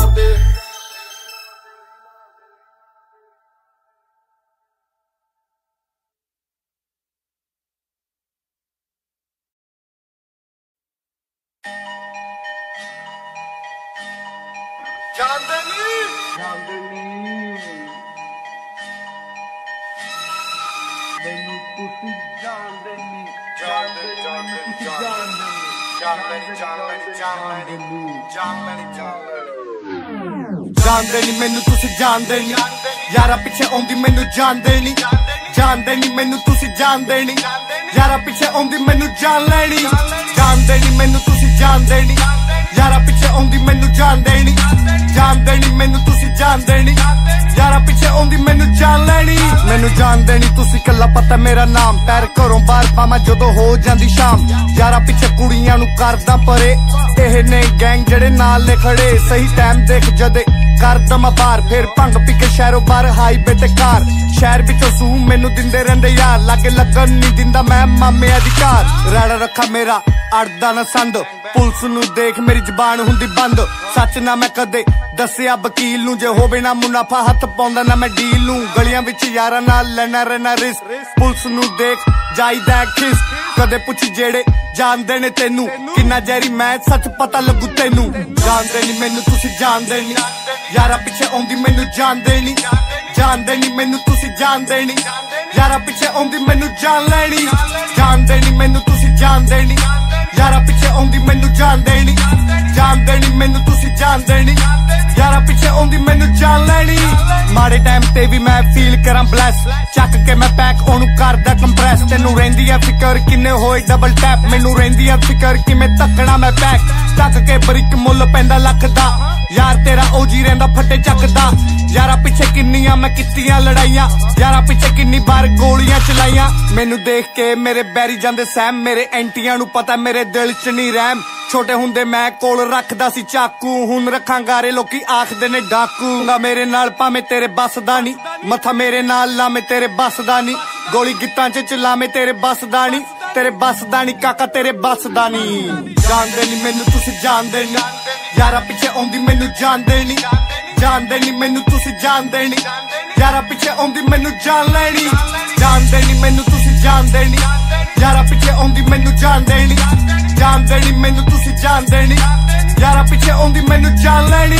ਜਾਣਦੇ ਨੀ ਮੈਨੂੰ ਤੁਸੀਂ ਜਾਣਦੇ ਨੀ ਯਾਰਾ ਪਿੱਛੇ ਆਉਂਦੀ ਮੈਨੂੰ ਜਾਣਦੇ ਨੀ ਜਾਣਦੇ ਨੀ ਮੈਨੂੰ ਤੁਸੀਂ ਜਾਣਦੇ ਨੀ ਯਾਰਾ ਪਿੱਛੇ ਆਉਂਦੀ ਮੈਨੂੰ ਜਾਣ ਲੈਣੀ ਜਾਣਦੇ ਨੀ ਮੈਨੂੰ ਤੁਸੀਂ ਜਾਣਦੇ ਨੀ ਯਾਰਾ ਪਿੱਛੇ ਆਉਂਦੀ ਮੈਨੂੰ ਜਾਣਦੇ ਨੀ ਜਾਣਦੇ ਨੀ ਮੈਨੂੰ ਤੁਸੀਂ ਜਾਣਦੇ ਨੀ ਯਾਰਾ ਪਿੱਛੇ ਆਉਂਦੀ ਮੈਨੂੰ ਜਾਣ ਲੈਣੀ ਮੈਨੂੰ ਜਾਣਦੇ ਨੀ ਤੁਸੀਂ ਕੱਲਾ ਪਤਾ ਮੇਰਾ ਨਾਮ ਪੈਰ ਘਰੋਂ ਬਾਹਰ ਪਾਵਾਂ ਜਦੋਂ ਹੋ ਜਾਂਦੀ ਸ਼ਾਮ ਯਾਰਾ ਪਿੱਛੇ ਕੁੜੀਆਂ ਨੂੰ ਕਰਦਾ ਪਰੇ ਇਹ ਨੇ ਗੈਂਗ ਜਿਹੜੇ ਨਾਲ ਨੇ ਖੜੇ ਸਹੀ ਟਾਈਮ ਦੇਖ ਜਦੇ ਕਰਦਾ ਮੈਂ ਬਾਹਰ ਫੇਰ ਭੰਗ ਪੀ ਕੇ ਸ਼ਹਿਰੋਂ ਬਾਹਰ ਹਾਈਵੇ ਤੇ ਕਾਰ ਸ਼ਹਿਰ ਵਿੱਚੋਂ ਸੂ ਮੈਨੂੰ ਦਿੰਦੇ ਰਹਿੰਦੇ ਯਾਰ ਲਾਗੇ ਲੱਗਣ ਨਹੀਂ ਦਿੰਦਾ ਮੈਂ ਮਾਮੇ ਅਧਿਕਾਰ ਰਾੜਾ ਰੱਖਾ ਮੇਰਾ ਅੜਦਾ ਨਾ ਸੰਦ ਪੁਲਿਸ ਨੂੰ ਦੇਖ ਮੇਰੀ ਜ਼ਬਾਨ ਹੁੰਦੀ ਬੰਦ ਸੱਚ ਨਾ ਮੈਂ ਕਦੇ ਦੱਸਿਆ ਵਕੀਲ ਨੂੰ ਜੇ ਹੋਵੇ ਨਾ ਮੁਨਾਫਾ ਹੱਥ ਪਾਉਂਦਾ ਨਾ ਮੈਂ ਡੀਲ ਨੂੰ ਗਲੀਆਂ ਵਿੱਚ ਯਾਰਾਂ ਨਾਲ ਲੈਣਾ ਰਹਿਣਾ ਰਿਸਕ ਪੁਲਿਸ ਨੂੰ ਦੇਖ ਜਾਈਦਾ ਖਿਸ ਕਦੇ ਪੁੱਛ ਜਿਹੜੇ ਜਾਣਦੇ ਨੇ ਤੈਨੂੰ ਕਿੰਨਾ ਜ਼ਹਿਰੀ ਮੈਂ ਸੱਚ ਪਤਾ ਲੱਗੂ ਤੈਨੂੰ ਜਾਣਦੇ ਨੀ ਮੈਨੂੰ ਤੁਸੀਂ ਜਾਣਦੇ ਨੀ ਯਾਰਾ ਪਿੱਛੇ ਆਉਂਦੀ ਮੈਨੂੰ ਜਾਣਦੇ ਨੀ ਜਾਣਦੇ ਨੀ ਮੈਨੂੰ ਤੁਸੀਂ ਜਾਣਦੇ ਨੀ ਯਾਰਾ ਪਿੱਛੇ ਆਉਂਦੀ ਮੈਨੂੰ ਜਾਣ ਲੈਣੀ ਜਾਣਦੇ ਨੀ ਮੈਨੂੰ ਤੁਸੀਂ ਜਾਣਦੇ ਨੀ ਯਾਰਾ ਪਿੱਛੇ ਆਉਂਦੀ ਮੈਨੂੰ ਜਾਣਦੇ ਨੀ ਜਾਣਦੇ ਨੀ ਮੈਨੂੰ ਤੁਸੀਂ ਜਾਣਦੇ ਨੀ ਯਾਰਾ ਪਿੱਛੇ ਆਉਂਦੀ ਮੈਨੂੰ ਜਾਣ ਲੈਣੀ ਮਾੜੇ ਟਾਈਮ ਤੇ ਵੀ ਮੈਂ ਫੀਲ ਕਰਾਂ ਬਲੈਸ ਚੱਕ ਕੇ ਮੈਂ ਪੈਕ ਉਹਨੂੰ ਕਰਦਾ ਕੰਪਰੈਸ ਤੈਨੂੰ ਰਹਿੰਦੀ ਆ ਫਿਕਰ ਕਿੰਨੇ ਹੋਏ ਡਬਲ ਟੈਪ ਮੈਨੂੰ ਰਹਿੰਦੀ ਆ ਫਿਕਰ ਕਿਵੇਂ ਧੱਕਣਾ ਮੈਂ ਪੈਕ ਟੱਕ ਕੇ ਬਰਿਕ ਮੁੱਲ ਪੈਂਦਾ ਲੱਖ ਦਾ ਯਾਰ ਤੇਰਾ ਓਜੀ ਰਹਿੰਦਾ ਫੱਟੇ ਚੱਕਦਾ ਯਾਰਾ ਪਿੱਛੇ ਕਿੰਨੀਆਂ ਮੈਂ ਕੀਤੀਆਂ ਲੜਾਈਆਂ ਯਾਰਾ ਪਿੱਛੇ ਕਿੰਨੀ ਵਾਰ ਗੋਲੀਆਂ ਚਲਾਈਆਂ ਮੈਨੂੰ ਦੇਖ ਕੇ ਮੇਰੇ ਬੈਰੀ ਜਾਂਦੇ ਸਹਿਮ ਮੇਰੇ ਐਂਟੀਆਂ ਨੂੰ ਪਤਾ ਮੇਰੇ ਦਿਲ ਚ ਨਹੀਂ ਰਹਿਮ ਛੋਟੇ ਹੁੰਦੇ ਮੈਂ ਕੋਲ ਰੱਖਦਾ ਸੀ ਚਾਕੂ ਹੁਣ ਰੱਖਾਂ ਗਾਰੇ ਲੋਕੀ ਆਖਦੇ ਨੇ ਡਾਕੂਗਾ ਮੇਰੇ ਨਾਲ ਭਾਵੇਂ ਤੇਰੇ ਬੱਸ ਦਾ ਨਹੀਂ ਮੱਥਾ ਮੇਰੇ ਨਾਲ ਲਾਵੇਂ ਤੇਰੇ ਬੱਸ ਦਾ ਨਹੀਂ ਗੋਲੀ ਗਿੱਤਾਂ ਚ ਚਲਾਵੇਂ ਤੇਰੇ ਬੱਸ ਦਾ ਨਹੀਂ ਤੇਰੇ ਬੱਸ ਦਾ ਨਹੀਂ ਕਾਕਾ ਤੇਰੇ ਬੱਸ ਦਾ ਨਹੀਂ ਜਾਣਦੇ ਨੀ ਮੈਨੂੰ ਤੁਸੀਂ ਜਾਣਦੇ ਨੀ ਯਾਰਾ ਪਿੱਛੇ ਆਉਂਦੀ ਮੈਨੂੰ ਜਾਣਦੇ ਨੀ ਜਾਣਦੇ ਨੀ ਮੈਨੂੰ ਤੁਸੀਂ ਜਾਣਦੇ ਨੀ ਯਾਰਾ ਪਿੱਛੇ ਆਉਂਦੀ ਮੈਨੂੰ ਜਾਣ ਲੈਣੀ ਜਾਣਦੇ ਨੀ ਮੈਨੂੰ ਤੁਸੀਂ ਜਾਣਦੇ ਨੀ ਯਾਰਾ ਪਿੱਛੇ ਆਉਂਦੀ ਮੈਨੂੰ ਜਾਣਦੇ ਨੀ ਜਾਣਦੇ ਨੀ ਮੈਨੂੰ ਤੁਸੀਂ ਜਾਣਦੇ ਨੀ ਯਾਰਾ ਪਿੱਛੇ ਆਉਂਦੀ ਮੈਨੂੰ ਜਾਣ ਲੈਣੀ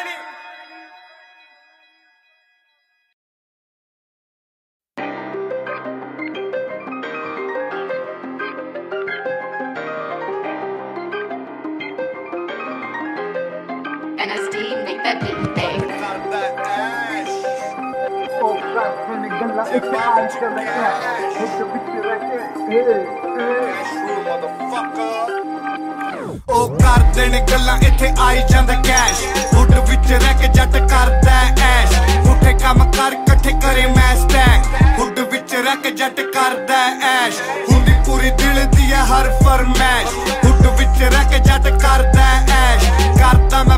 ਉਹ ਕਰਦੇ ਨੇ ਗੱਲਾਂ ਇੱਥੇ ਆਈ ਜਾਂਦਾ ਕੈਸ਼ ਹੁੱਡ ਵਿੱਚ ਰਹਿ ਕੇ ਜੱਟ ਕਰਦਾ ਐਸ਼ ਉੱਠੇ ਕੰਮ ਕਰ ਇਕੱਠੇ ਕਰੇ ਮੈਂ ਸਟੈਕ ਹੁੱਡ ਵਿੱਚ ਰਹਿ ਕੇ ਜੱਟ ਕਰਦਾ ਐਸ਼ ਹੁੰਦੀ ਪੂਰੀ ਦਿਲ ਦੀ ਹੈ ਹਰ ਫਰਮੈਸ਼ ਹੁੱਡ ਵਿੱਚ ਰਹਿ ਕੇ ਜੱਟ ਕਰਦਾ ਐਸ਼ ਕਰਦਾ ਮੈਂ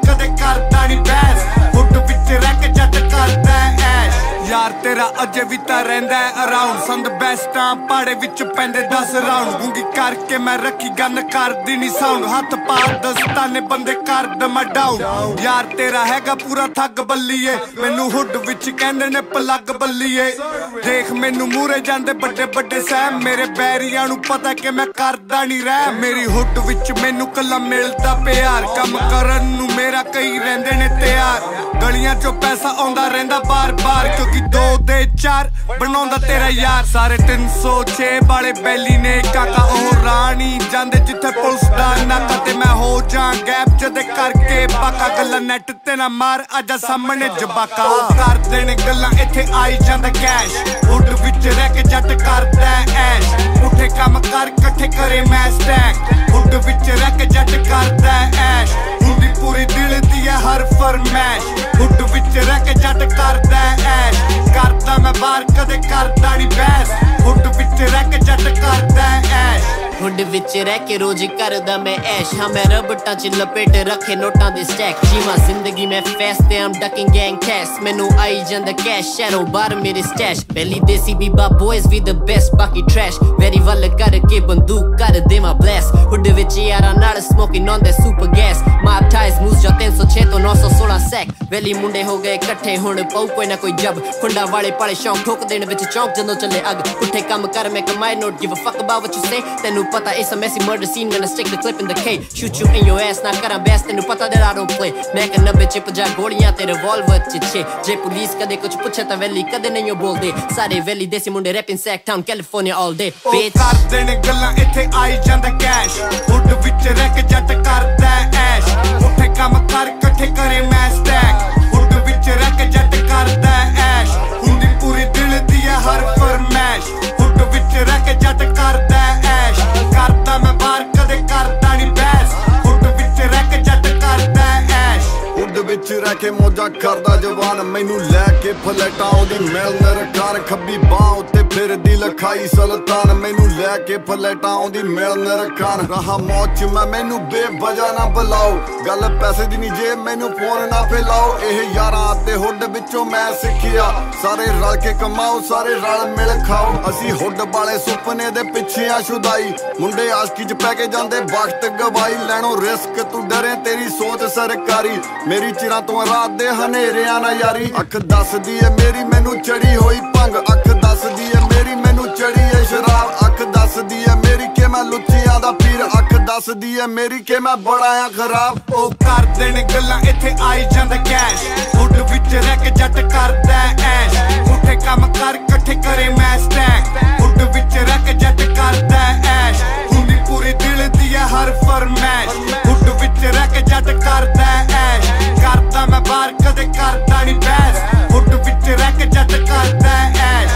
कदे करदा नी बहस हुड विच रह के जट करदा ऐश यार तेरा अजे भी तां रहिंदा अराउंड संद बेस्टां पाड़े विच पैंदे दस राउंड गूंगी करके मैं रखी गन करदी नी साउंड हथ पा दस्ताने बंदे कर दमा डाउन यार तेरा हैगा पूरा थग बल्लीए मैनू हुड विच कहंदे ने पलग बल्लीए देख मैनू मूरे जांदे बड़े बड़े सैम मेरे बैरियां नू पता कि मैं करदा नी रह मेरी हुड विच मैनू कला मिलदा प्यार कम करन नू मेरा कई रहिंदे ने तैयार गलियां चों पैसा आउंदा रहिंदा बार बार क्योंकि दो दे चार बनाउंदा तेरा यार सारे तीन सौ छे वाले बैली ने काका ओह रानी जांदे जिथे पुलिस दा नाका ते मैं हो जां गैप जदे करके बाका गल्लां नेट ते ना मार आजा सामने जबाका कर देने गल्लां इत्थे आई जांदा कैश हुड विच रह के जट करदा ऐश उठे काम कर इकट्ठे करे मैं स्टैक हुड विच रह के जट करदा ऐश हुंदी पूरी दिल दी है हर फरमैश हुड विच रह के जट करदा ऐश करदा मैं बार कदे करदा नी बहस हुड विच रह के जट करदा ऐश हुड विच रह के रोज करदा मैं ऐश हाँ मैं रबटा च लपेट रखे नोटां दे स्टैक जीवा जिंदगी में फैस ते I'm ducking gang cash मैनू आई जांदा कैश शैरो बार मेरे स्टैश पहली देसी Biba boys we the best बाकी trash वेरी वल करके बंदूक कर दे मैं blast हुड विच यारा नाल smoking on that super gas my ties moves जो तीन सौ छह तो नौ सौ सोलह सैक वेली मुंडे हो गए इकट्ठे हुण पाऊ कोई ना कोई जब खुंडा वाले पाले शौक ठोक देने विच चौंक जदों चले अग पुठे काम कर मैं कमाए note give a fuck about what you say तेनू पता it's a messy murder scene gonna stick the clip in the K shoot you in your ass ना करा best तेनू पता that I don't play मैं कन्ना बिच पजा गोलियां ते revolver च छे जे पुलिस कदे कुछ पूछे तां वेली कदे नहीं बोलदे सारे वेली देसी मुंडे rapping Sacktown California all day bitch कर देने गल्लां इत्थे आई जांदा कैश हुड विच रह के जट करदा ऐश उठे काम कर इकट्ठे करे मैं स्टैक हुड विच रह के जट करदा ऐश हुंदी पूरी दिल दी है हर फरमैश हुड विच रह के जट करदा ऐश करदा मैं बार कदे करदा नी बहस हुड विच रह के जट करदा ऐश हुड विच रह के मौजा करदा जवान मैनू लैके फलैटां ओदी मिलने रखान खब्बी बाह उत्ते फिरदी लखाई सुल्तान मैनू लैके फलैटां ओदी मिलने रखान रहा मौज च मैं मैनू बेवजह ना बुलाओ गल पैसे दी नी जे मैनू फोन ना फैलाओ एह यारां ते हुड विचों मैं सिक्खिया सारे रल के कमाओ सारे रल मिल खाओ असी हुड वाले सुपने दे पिछे आ शुदाई मुंडे आशकी च पै के जांदे वक्त गवाई लैणों रिस्क तू डरे तेरी सोच सरकारी मेरी चिरां तो रात दे हनेरियां ना यारी अख दसदी है मेरी मैनू चढ़ी होई भंग अख दसदी है मेरी मैनू चढ़ी है शराब अख दसदी है मेरी के मैं लुच्चियां दा पीर अख दसदी है मेरी के मैं बड़ा आ खराब ओ कर देने गल्लां इत्थे आई जांदा कैश हुड विच रह के जट करदा ऐश उठे काम कर इकट्ठे करे मैं स्टैक हुड विच रह के जट करदा ऐश हुंदी पूरी दिल दी है हर फरमैश हुड विच रह के जट करदा ऐश करदा मैं बार कदे करदा नी बहस हुड विच रह के जट करदा ऐश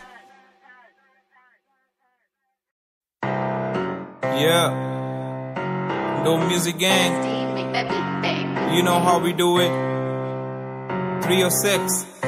Yeah, no music gang. You know how we do it. three oh six.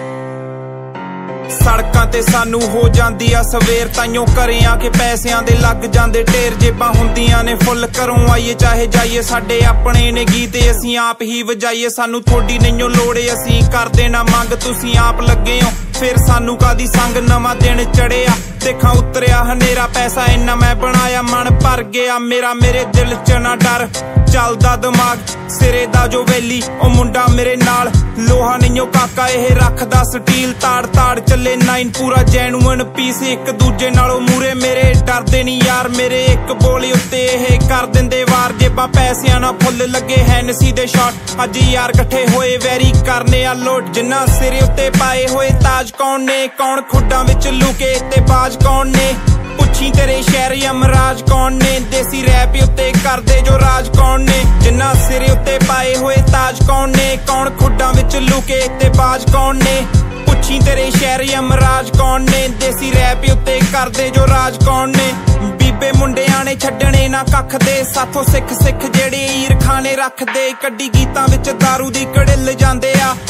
ਸੜਕਾਂ ਤੇ ਸਾਨੂੰ ਹੋ ਜਾਂਦੀ ਆ ਸਵੇਰ ਤਾਈਓ ਘਰੇ ਆ ਕੇ ਪੈਸਿਆਂ ਦੇ ਲੱਗ ਜਾਂਦੇ ਢੇਰ ਜੇਬਾਂ ਹੁੰਦੀਆਂ ਨੇ ਫੁੱਲ ਘਰੋਂ ਆਈਏ ਚਾਹੇ ਜਾਈਏ ਸਾਡੇ ਆਪਣੇ ਨੇ ਗੀਤ ਅਸੀਂ ਆਪ ਹੀ ਵਜਾਈਏ ਸਾਨੂੰ ਥੋੜੀ ਨਹੀਂਓ ਲੋੜ ਅਸੀਂ ਕਰਦੇ ਨਾ ਮੰਗ ਤੁਸੀਂ ਆਪ ਲੱਗੇ ਹੋ ਫਿਰ ਸਾਨੂੰ ਕਾਦੀ ਸੰਗ ਨਵਾਂ ਦਿਨ ਚੜਿਆ ਦੇਖਾਂ ਉਤਰਿਆ ਹਨੇਰਾ ਪੈਸਾ ਇੰਨਾ ਮੈਂ ਬਣਾਇਆ ਮਨ ਭਰ ਗਿਆ ਮੇਰਾ ਮੇਰੇ ਦਿਲ ਚ ਨਾ ਡਰ ਚੱਲਦਾ ਦਿਮਾਗ ਸਿਰੇ ਦਾ ਜੋ ਵੈਲੀ ਉਹ ਮੁੰਡਾ ਮੇਰੇ ਨਾਲ ਲੋਹਾ ਨਹੀਂਓ ਕਾਕਾ ਇਹ ਰੱਖਦਾ ਸਟੀਲ ਤਾੜ ਤਾੜ ਚੱਲੇ ਨਾਈਨ ਪੂਰਾ ਜੈਨੂਅਨ ਪੀਸ ਇੱਕ ਦੂਜੇ ਨਾਲੋਂ ਮੂਰੇ ਮੇਰੇ ਡਰਦੇ ਨਹੀਂ ਯਾਰ ਮੇਰੇ ਇੱਕ ਬੋਲੀ ਉੱਤੇ ਇਹ ਕਰ ਦਿੰਦੇ ਵਾਰ ਜੇਬਾਂ ਪੈਸਿਆਂ ਨਾਲ ਫੁੱਲ ਲੱਗੇ ਹੈਨਸੀ ਦੇ ਸ਼ਾਟ ਅੱਜ ਯਾਰ ਇਕੱਠੇ ਹੋਏ ਵੈਰੀ ਕਰਨੇ ਆ ਲੋਟ ਜਿੰਨਾ ਸਿਰੇ ਉੱਤੇ ਪਾਏ ਹੋਏ ਤਾਜ ਕੌਣ ਨੇ ਕੌਣ ਖੁੱਡਾਂ ਵਿੱਚ ਲੁਕੇ ਤੇ ਬਾਜ ਕੌਣ ਨੇ ਪੁੱਛੀ ਤੇਰੇ ਸ਼ਹਿਰ ਯਮਰਾਜ ਕੌਣ ਨੇ ਦੇਸੀ ਰੈਪ ਉੱਤੇ ਕਰਦੇ ਜੋ ਰਾਜ ਕੌਣ ਨੇ ਜਿੰਨਾ ਸਿਰੇ ਉੱਤੇ ਪਾਏ ਹੋਏ ਤਾਜ ਕੌਣ ਨੇ ਕੌਣ ਖੁੱਡਾਂ ਵਿੱਚ ਲੁਕੇ ਤੇ ਬਾਜ ਕੌਣ ਨੇ ਪੁੱਛੀ ਤੇਰੇ ਸ਼ਹਿਰ ਯਮਰਾਜ ਕੌਣ ਨੇ ਦੇਸੀ ਰੈਪ ਉੱਤੇ ਕਰਦੇ ਜੋ ਰਾਜ ਕੌਣ ਨੇ ਬੀਬੇ ਮੁੰਡਿਆਂ ਨੇ ਛੱਡਣੇ ਨਾ ਕੱਖ ਦੇ ਸਾਥੋਂ ਸਿੱਖ ਸਿੱਖ ਜਿਹੜੇ ਈਰ ਖਾਨੇ ਰੱਖਦੇ ਕੱਢੀ ਗੀਤਾਂ ਵਿੱਚ ਦਾਰੂ ਦੀ ਕੜਿੱਲ ਜਾਂਦੇ ਆ ਇੱਕ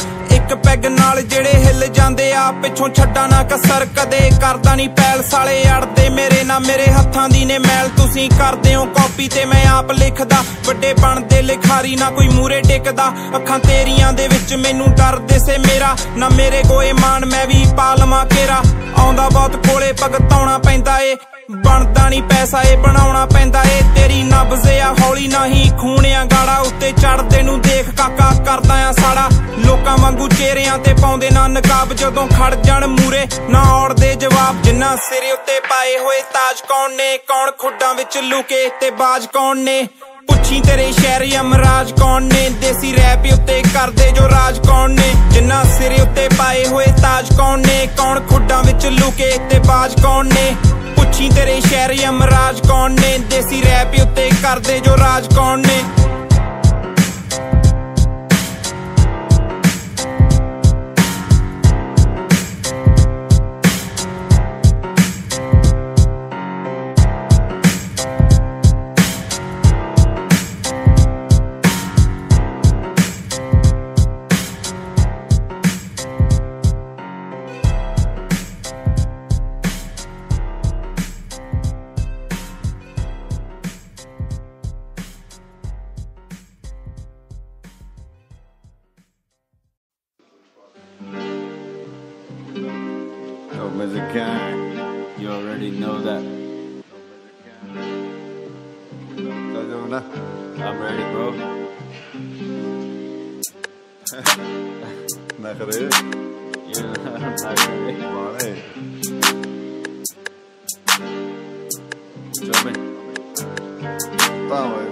ਇੱਕ ਪੈਗ ਨਾਲ ਜਿਹੜੇ ਹਿੱਲ ਜਾਂਦੇ ਆ ਪਿੱਛੋਂ ਛੱਡਾ ਨਾ ਕਸਰ ਕਦੇ ਕਰਦਾ ਨਹੀਂ ਪੈਲ ਸਾਲੇ ਅੜਦੇ ਮੇਰੇ ਨਾ ਮੇਰੇ ਹੱਥਾਂ ਦੀ ਨੇ ਮੈਲ ਤੁਸੀਂ ਕਰਦੇ ਹੋ ਕਾਪੀ ਤੇ ਮੈਂ ਆਪ ਲਿਖਦਾ ਵੱਡੇ ਬਣਦੇ ਲਿਖਾਰੀ ਨਾ ਕੋਈ ਮੂਰੇ ਟਿਕਦਾ ਅੱਖਾਂ ਤੇਰੀਆਂ ਦੇ ਵਿੱਚ ਮੈਨੂੰ ਡਰ ਦਿਸੇ ਮੇਰਾ ਨਾ ਮੇਰੇ ਕੋਏ ਮਾਨ ਮੈਂ ਵੀ ਪਾ ਲਵਾਂ ਘੇਰਾ ਆਉਂਦਾ ਬਹੁਤ ਕੋਲੇ ਭਗਤਾਉਣਾ ਪੈਂਦਾ ਏ ਬਣਦਾ ਨੀ ਪੈਸਾ ਏ ਬਣਾਉਣਾ ਪੈਂਦਾ ਏ ਤੇਰੀ ਨਬਜ਼ ਆ ਹੌਲੀ ਨਹੀਂ ਖੂਣਿਆ ਗਾੜਾ ਉੱਤੇ ਚੜਦੇ ਨੂੰ ਦੇਖ ਕਾਕਾ ਕਰਦਾ ਆ ਸਾੜਾ ਲੋਕਾਂ ਵਾਂਗੂ ਚਿਹਰਿਆਂ ਤੇ ਪਾਉਂਦੇ ਨਾ ਨਕਾਬ ਜਦੋਂ ਖੜ ਜਾਣ ਮੂਰੇ ਨਾ ਔੜਦੇ ਜਵਾਬ ਜਿੰਨਾ ਸਿਰੇ ਉੱਤੇ ਪਾਏ ਹੋਏ ਤਾਜ ਕੌਣ ਨੇ ਕੌਣ ਖੁੱਡਾਂ ਵਿੱਚ ਲੁਕੇ ਤੇ ਬਾਜ ਕੌਣ ਨੇ ਪੁੱਛੀ ਤੇਰੇ ਸ਼ਹਿਰ ਯਮਰਾਜ ਕੌਣ ਨੇ ਦੇਸੀ ਰੈਪ ਉੱਤੇ ਕਰਦੇ ਜੋ ਰਾਜ ਕੌਣ ਨੇ ਜਿੰਨਾ ਸਿਰੇ ਉੱਤੇ ਪਾਏ ਹੋਏ ਤਾਜ ਕੌਣ ਨੇ ਕੌਣ ਖੁੱਡਾਂ ਵਿੱਚ ਲੁਕੇ ਤੇ ਬਾਜ ਕੌਣ ਨੇ ਪੁੱਛੀ ਤੇਰੇ ਸ਼ਹਿਰ ਯਮਰਾਜ ਕੌਣ ਨੇ ਦੇਸੀ ਰੈਪ ਉੱਤੇ ਕਰਦੇ ਜੋ ਰਾਜ ਕੌਣ ਨੇ You already know that. I'm ready, bro. Nakre. You're not ready. Bale. Show me. Tamam.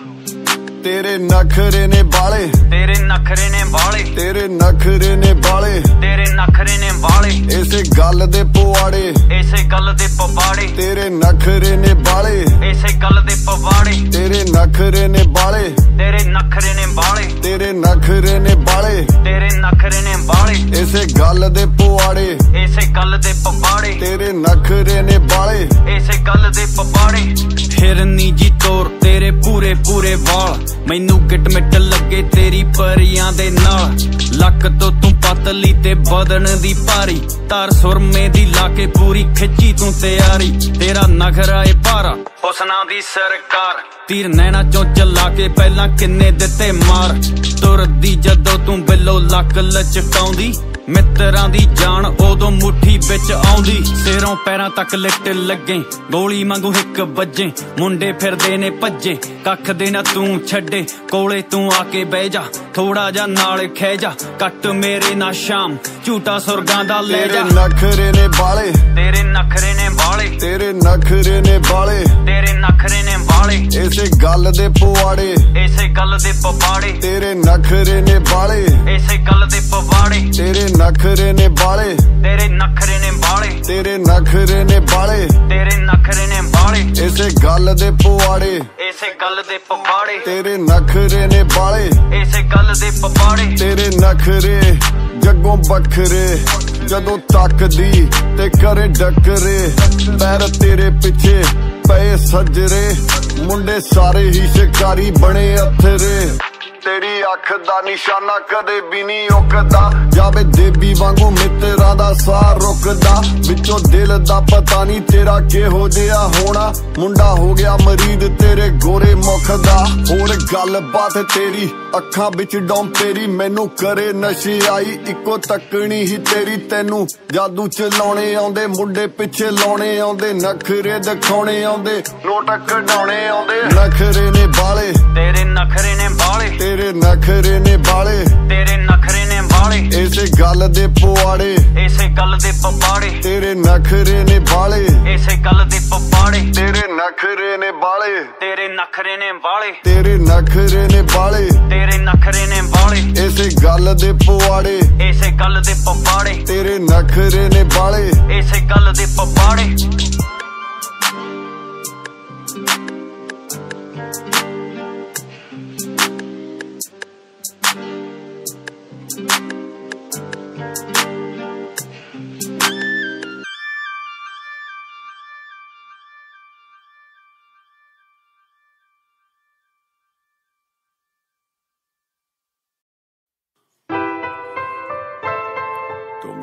तेरे नखरे ने बाले तेरे नखरे ने बाले तेरे नखरे ने बाले तेरे नखरे ने बाले ऐसे गल दे पवाड़े ऐसे गल दे पवाड़े तेरे नखरे ने बाले ऐसे गल दे पवाड़े तेरे नखरे ने बाले तेरे नखरे ने बाले तेरे नखरे ने बाले तेरे नखरे ने बाले ऐसे गल दे पवाड़े ऐसे गल दे पवाड़े तेरे नखरे ने बाले ऐसे गल दे पवाड़े हिरनी जी तोर तेरे पूरे पूरे वाल मैनू गिट मिट लगे तेरी परियां दे नाल लक तो तू पतली ते बदन दी भारी तार सुरमे दी लाके पूरी खिची तू तैयारी तेरा नखरा ए भारा हुसना दी सरकार तीर नैना चों चला के पहला किन्ने दिते मार तुरदी जदों तू बिलो लक लचकाउंदी मित्रां दी जान उदों मुट्ठी विच आउंदी सिरों पैरां तक लिट लगे गोली वांगू हिक वजे मुंडे फिरदे ने भज्जे कख दे ना तू छड्डे कोले तू आके बह जा थोड़ा जा नाल खै जा कट मेरे ना शाम झूठा सुरगां दा ले जा तेरे नखरे ने बाले तेरे नखरे ने बाले तेरे नखरे ने बाले तेरे नखरे ने बाले ऐसे गल दे पवाड़े ऐसे गल दे पवाड़े तेरे नखरे ने बाले ऐसे गल दे पवाड़े तेरे नखरे ने बाले तेरे नखरे ने बाले तेरे नखरे ने बाले तेरे नखरे ने बाले ऐसे गल दे पवाड़े ऐसे गल दे पवाड़े तेरे नखरे ने बाले ऐसे गल दे पवाड़े तेरे नखरे जगों बखरे जदों तकदी ते करे डकरे पैर तेरे पिछे पए सजरे मुंडे सारे ही शिकारी बने अथरे तेरी अख दा निशाना कदे भी नहीं उकदा जावे देवी वांगू मित्रां दा साह रुकदा विचों दिल दा पता नहीं तेरा किहो जिहा होना मुंडा हो गया मरीद तेरे गोरे मुख दा होर गल बात तेरी अखां विच डौम तेरी मैनू करे नशे आई इको तकनी ही तेरी तैनू जादू चलाउणे आउंदे मुंडे पिछे लाउणे आउंदे नखरे दिखाउणे आउंदे नोट कढाउणे आउंदे नखरे ने बाले तेरे नखरे ने बाले तेरे नखरे ने बाले तेरे नखरे ने बाले ऐसे गल दे पवाड़े ऐसे गल दे पवाड़े तेरे नखरे ने बाले ऐसे गल दे पवाड़े तेरे नखरे ने बाले तेरे नखरे ने बाले तेरे नखरे ने बाले तेरे नखरे ने बाले ऐसे गल दे पवाड़े ऐसे गल दे पवाड़े तेरे नखरे ने बाले ऐसे गल दे पवाड़े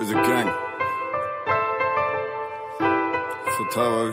is a gang. Fatawa.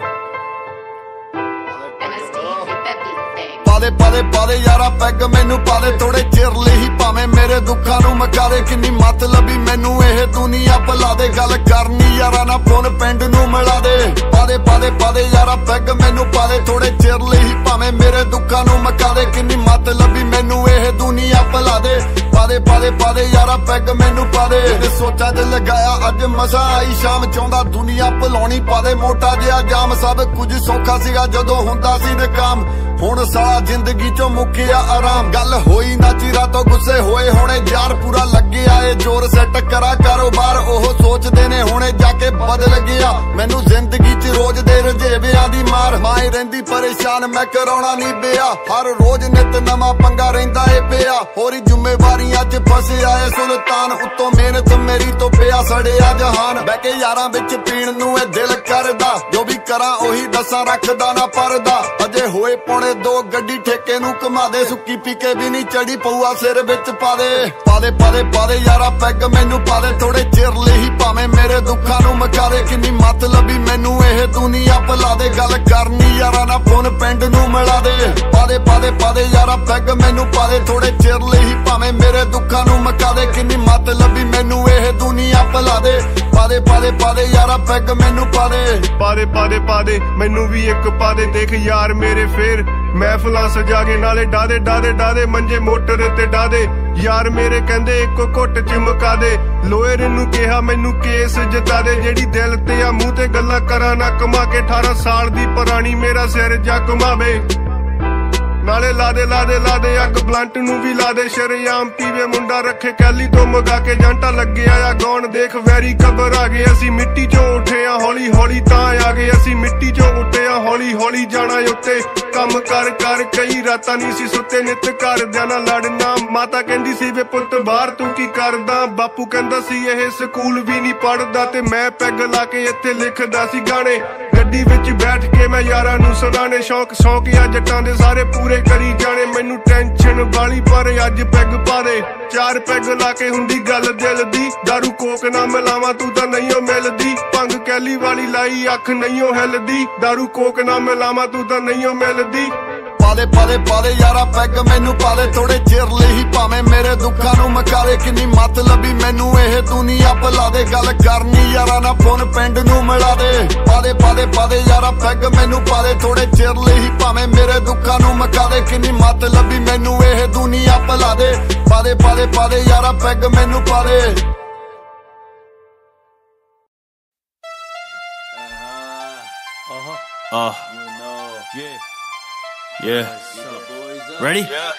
ਪਾਦੇ ਪਾਦੇ ਪਾਦੇ ਯਾਰਾ ਪੈਗ ਮੈਨੂੰ ਪਾਦੇ ਥੋੜੇ ਚਿਰ ਲਈ ਹੀ ਭਾਵੇਂ ਮੇਰੇ ਦੁੱਖਾਂ ਨੂੰ ਮਕਾ ਦੇ ਕਿੰਨੀ ਮਤਲਬੀ ਮੈਨੂੰ ਇਹ ਦੁਨੀਆ ਭੁਲਾ ਦੇ ਗੱਲ ਕਰਨੀ ਯਾਰਾ ਨਾ ਫੋਨ ਪਿੰਡ ਨੂੰ ਮਿਲਾ ਦੇ ਪਾਦੇ ਪਾਦੇ ਪਾਦੇ ਯਾਰਾ ਪੈਗ ਮੈਨੂੰ ਪਾਦੇ ਥੋੜੇ ਚਿਰ ਲਈ ਹੀ ਭਾਵੇਂ ਮੇਰੇ ਦੁੱਖਾਂ ਨੂੰ ਮਕਾ ਦੇ ਕਿੰਨੀ ਮਤਲਬੀ ਮੈਨੂੰ ਇਹ ਦੁਨੀਆ ਭੁਲਾ ਦੇ ਪਾਦੇ ਪਾਦੇ ਪਾਦੇ ਯਾਰਾ ਪੈਗ ਮੈਨੂੰ ਪਾਦੇ ਤੇ ਸੋਚਾਂ 'ਚ ਲਗਾਇਆ ਅੱਜ ਮਸਾ ਆਈ ਸ਼ਾਮ ਚਾਹੁੰਦਾ ਦੁਨੀਆ ਭੁਲਾਉਣੀ ਪਾਦੇ ਮੋਟਾ ਜਿਹਾ ਜਾਮ ਸਭ ਕੁਝ ਸੌਖਾ ਸੀਗਾ ਜਦੋਂ ਹੁੰਦਾ ਸੀ ਨਕਾਮ ਹੁਣ ਸਾਰਾ ਜ਼ਿੰਦਗੀ ਚੋਂ ਮੁੱਕਿਆ ਆਰਾਮ ਗੱਲ ਹੋਈ ਨਾ ਚਿਰਾਂ ਤੋਂ ਗੁੱਸੇ ਹੋਏ ਹੁਣੇ ਯਾਰ ਪੂਰਾ ਲੱਗਿਆ ਏ ਜ਼ੋਰ ਸੈੱਟ ਕਰਾ ਕਾਰੋਬਾਰ ਉਹ ਸੋਚਦੇ ਨੇ ਹੁਣੇ ਜਾ ਕੇ ਬਦਲ ਗਿਆ ਮੈਨੂੰ ਜ਼ਿੰਦਗੀ 'ਚ ਰੋਜ਼ ਦੇ ਰਜੇਵਿਆਂ ਦੀ ਮਾਰ ਮਾਏ ਰਹਿੰਦੀ ਪਰੇਸ਼ਾਨ ਮੈਂ ਕਰਾਉਣਾ ਨਹੀਂ ਬਿਆ ਹਰ ਰੋਜ਼ ਨਿਤ ਨਵਾਂ ਪੰਗਾ ਰਹਿੰਦਾ ਏ ਪਿਆ ਹੋਰੀ ਜ਼ਿੰਮੇਵਾਰੀਆਂ 'ਚ ਫਸਿਆ ਏ ਸੁਲਤਾਨ ਉੱਤੋਂ ਮਿਹਨਤ ਮੇਰੀ ਤੋਂ ਪਿਆ ਸੜਿਆ ਜਹਾਨ ਬਹਿ ਕੇ ਯਾਰਾਂ ਵਿੱਚ ਪੀਣ ਨੂੰ ਇਹ ਦਿਲ ਕਰਦਾ ਜੋ ਵੀ ਕਰਾਂ ਉਹੀ ਦੱਸਾਂ ਰੱਖਦਾ ਨਾ ਪਰਦਾ ਅਜੇ ਹੋਏ ਪੌਣੇ ਦੋ ਗੱਡੀ ਠੇਕੇ ਨੂੰ ਘੁਮਾ ਦੇ ਸੁੱਕੀ ਪੀ ਕੇ ਵੀ ਨਹੀਂ ਚੜੀ ਪਊਆ ਸਿਰ ਵਿੱਚ ਪਾ ਦੇ ਪਾਦੇ ਪਾਦੇ ਪਾਦੇ ਯਾਰਾ ਪੈਗ ਮੈਨੂੰ ਪਾਦੇ ਥੋੜੇ ਚਿਰ ਲਈ ਹੀ ਭਾਵੇਂ ਮੇਰੇ ਦੁੱਖਾਂ ਨੂੰ ਮਕਾ ਦੇ ਕਿੰਨੀ ਮਤਲਬੀ ਮੈਨੂੰ ਇਹ ਦੁਨੀਆ ਭੁਲਾ ਦੇ ਗੱਲ ਕਰਨੀ ਯਾਰਾ ਨਾ ਫੋਨ ਪਿੰਡ ਨੂੰ ਮਿਲਾ ਦੇ ਪਾਦੇ ਪਾਦੇ ਪਾਦੇ ਯਾਰਾ ਪੈਗ ਮੈਨੂੰ ਪਾਦੇ ਥੋੜੇ ਚਿਰ ਲਈ ਹੀ ਭਾਵੇਂ ਮੇਰੇ ਦੁੱਖਾਂ ਨੂੰ ਮਕਾ ਦੇ ਕਿੰਨੀ ਮਤਲਬੀ ਮੈਨੂੰ ਇਹ ਦੁਨੀਆ ਭੁਲਾ ਦੇ ਪਾਦੇ ਪਾਦੇ ਪਾਦੇ ਯਾਰਾ ਪੈਗ ਮੈਨੂੰ ਪਾਦੇ ਪਾਦੇ ਪਾਦੇ ਪਾਦੇ ਮੈਨੂੰ ਵੀ ਇੱਕ ਪਾਦੇ ਦੇਖ ਯਾਰ ਮੇਰੇ ਫੇਰ ਮਹਿਫਲਾਂ ਸਜਾ ਕੇ ਨਾਲੇ ਡਾਦੇ ਡਾਦੇ ਡਾਦੇ ਮੰਜੇ ਮੋਟਰ ਤੇ ਡਾਦੇ ਯਾਰ ਮੇਰੇ ਕਹਿੰਦੇ ਇੱਕੋ ਘੁੱਟ ਚ ਮੁਕਾ ਦੇ ਲੋਇਰ ਨੂੰ ਕਿਹਾ ਮੈਨੂੰ ਕੇਸ ਜਿਤਾ ਦੇ ਜਿਹੜੀ ਦਿਲ ਤੇ ਆ ਮੂੰਹ ਤੇ ਗੱਲਾਂ ਕਰਾਂ ਨਾ ਕਮਾ ਕੇ ਅਠਾਰਾਂ ਸਾਲ ਦੀ ਪੁਰਾਣੀ ਮੇਰਾ ਸਿਰ ਜਾ ਘੁਮਾਵੇ ਨਾਲੇ ਲਾਦੇ ਲਾਦੇ ਲਾਦੇ ਅੱਗ ਬਲੰਟ ਨੂੰ ਵੀ ਲਾਦੇ ਸ਼ਰੇਆਮ ਪੀਵੇ ਮੁੰਡਾ ਰੱਖੇ ਕੈਲੀ ਤੋਂ ਮਗਾ ਕੇ ਜਾਂਟਾ ਲੱਗਿਆ ਆ ਗੌਣ ਦੇਖ ਵੈਰੀ ਕਬਰ ਆ ਗਏ ਅਸੀਂ ਮਿੱਟੀ ਚੋਂ ਉੱਠੇ ਆ ਹੌਲੀ ਹੌਲੀ ਤਾਂ ਆ ਗਏ ਅਸੀਂ ਮਿੱਟੀ ਚੋਂ ਉੱਠੇ ਆ ਹੌਲੀ ਹੌਲੀ ਜਾਣਾ ਉੱਤੇ ਕੰਮ ਕਰ ਕਰ ਕਈ ਰਾਤਾਂ ਨਹੀਂ ਸੀ ਸੁੱਤੇ ਨਿੱਤ ਘਰਦਿਆਂ ਨਾਲ ਲੜਨਾ ਮਾਤਾ ਕਹਿੰਦੀ ਸੀ ਵੇ ਪੁੱਤ ਬਾਹਰ ਤੂੰ ਕੀ ਕਰਦਾ ਬਾਪੂ ਕਹਿੰਦਾ ਸੀ ਇਹ ਸਕੂਲ ਵੀ ਨਹੀਂ ਪੜਦਾ ਤੇ ਮੈਂ ਪੈਗ ਲਾ ਕੇ ਇੱਥੇ ਲਿਖਦਾ ਸੀ ਗਾਣੇ ਗੱਡੀ ਵਿੱਚ ਬੈਠ ਕੇ ਮੈਂ ਯਾਰਾਂ ਨੂੰ ਸੁਣਾਣੇ ਸ਼ੌਕ ਸ਼ੌਕ ਆ ਜੱਟਾਂ ਦੇ ਸਾਰੇ ਪੂਰੇ ਕਰੀ ਜਾਣੇ ਮੈਨੂੰ ਟੈਨਸ਼ਨ ਵਾਲੀ ਪਰ ਅੱਜ ਪੈਗ ਪਾ ਦੇ ਚਾਰ ਪੈਗ ਲਾ ਕੇ ਹੁੰਦੀ ਗੱਲ ਦਿਲ ਦੀ ਦਾਰੂ ਕੋਕ ਨਾ ਮਿਲਾਵਾਂ ਤੂੰ ਤਾਂ ਨਹੀਂ ਓ ਮਿਲਦੀ ਭੰਗ ਕੈਲੀ ਵਾਲੀ ਲਾਈ ਅੱਖ ਨਹੀਂ ਓ ਹਿੱਲਦੀ ਦਾਰੂ ਕੋਕ ਨਾ ਮਿਲਾਵਾਂ ਤੂੰ ਤਾਂ ਨਹੀਂ ਓ ਮਿਲਦੀ ਪਾਦੇ ਪਾਦੇ ਪਾਦੇ ਯਾਰਾ ਪੈਗ ਮੈਨੂੰ ਪਾਦੇ ਥੋੜੇ ਚਿਰ ਲਈ ਹੀ ਭਾਵੇਂ ਮੇਰੇ ਦੁੱਖਾਂ ਨੂੰ ਮਕਾ ਦੇ ਕਿੰਨੀ ਮਤਲਬੀ ਮੈਨੂੰ ਇਹ ਦੁਨੀਆ ਭੁਲਾ ਦੇ ਗੱਲ ਕਰਨੀ ਯਾਰਾ ਨਾ ਫੋਨ ਪਿੰਡ ਨੂੰ ਮਿਲਾ ਦੇ ਪਾਦੇ ਪਾਦੇ ਪਾਦੇ ਯਾਰਾ ਪੈਗ ਮੈਨੂੰ ਪਾਦੇ ਥੋੜੇ ਚਿਰ ਲਈ ਹੀ ਭਾਵੇਂ ਮੇਰੇ ਦੁੱਖਾਂ ਨੂੰ ਮਕਾ ਦੇ ਕਿੰਨੀ ਮਤਲਬੀ ਮੈਨੂੰ ਇਹ ਦੁਨੀਆ ਭੁਲਾ ਦੇ ਪਾਦੇ ਪਾਦੇ ਪਾਦੇ ਯਾਰਾ ਪੈਗ ਮੈਨੂੰ ਪਾਦੇ Uh, you know, yeah, yeah. Ready?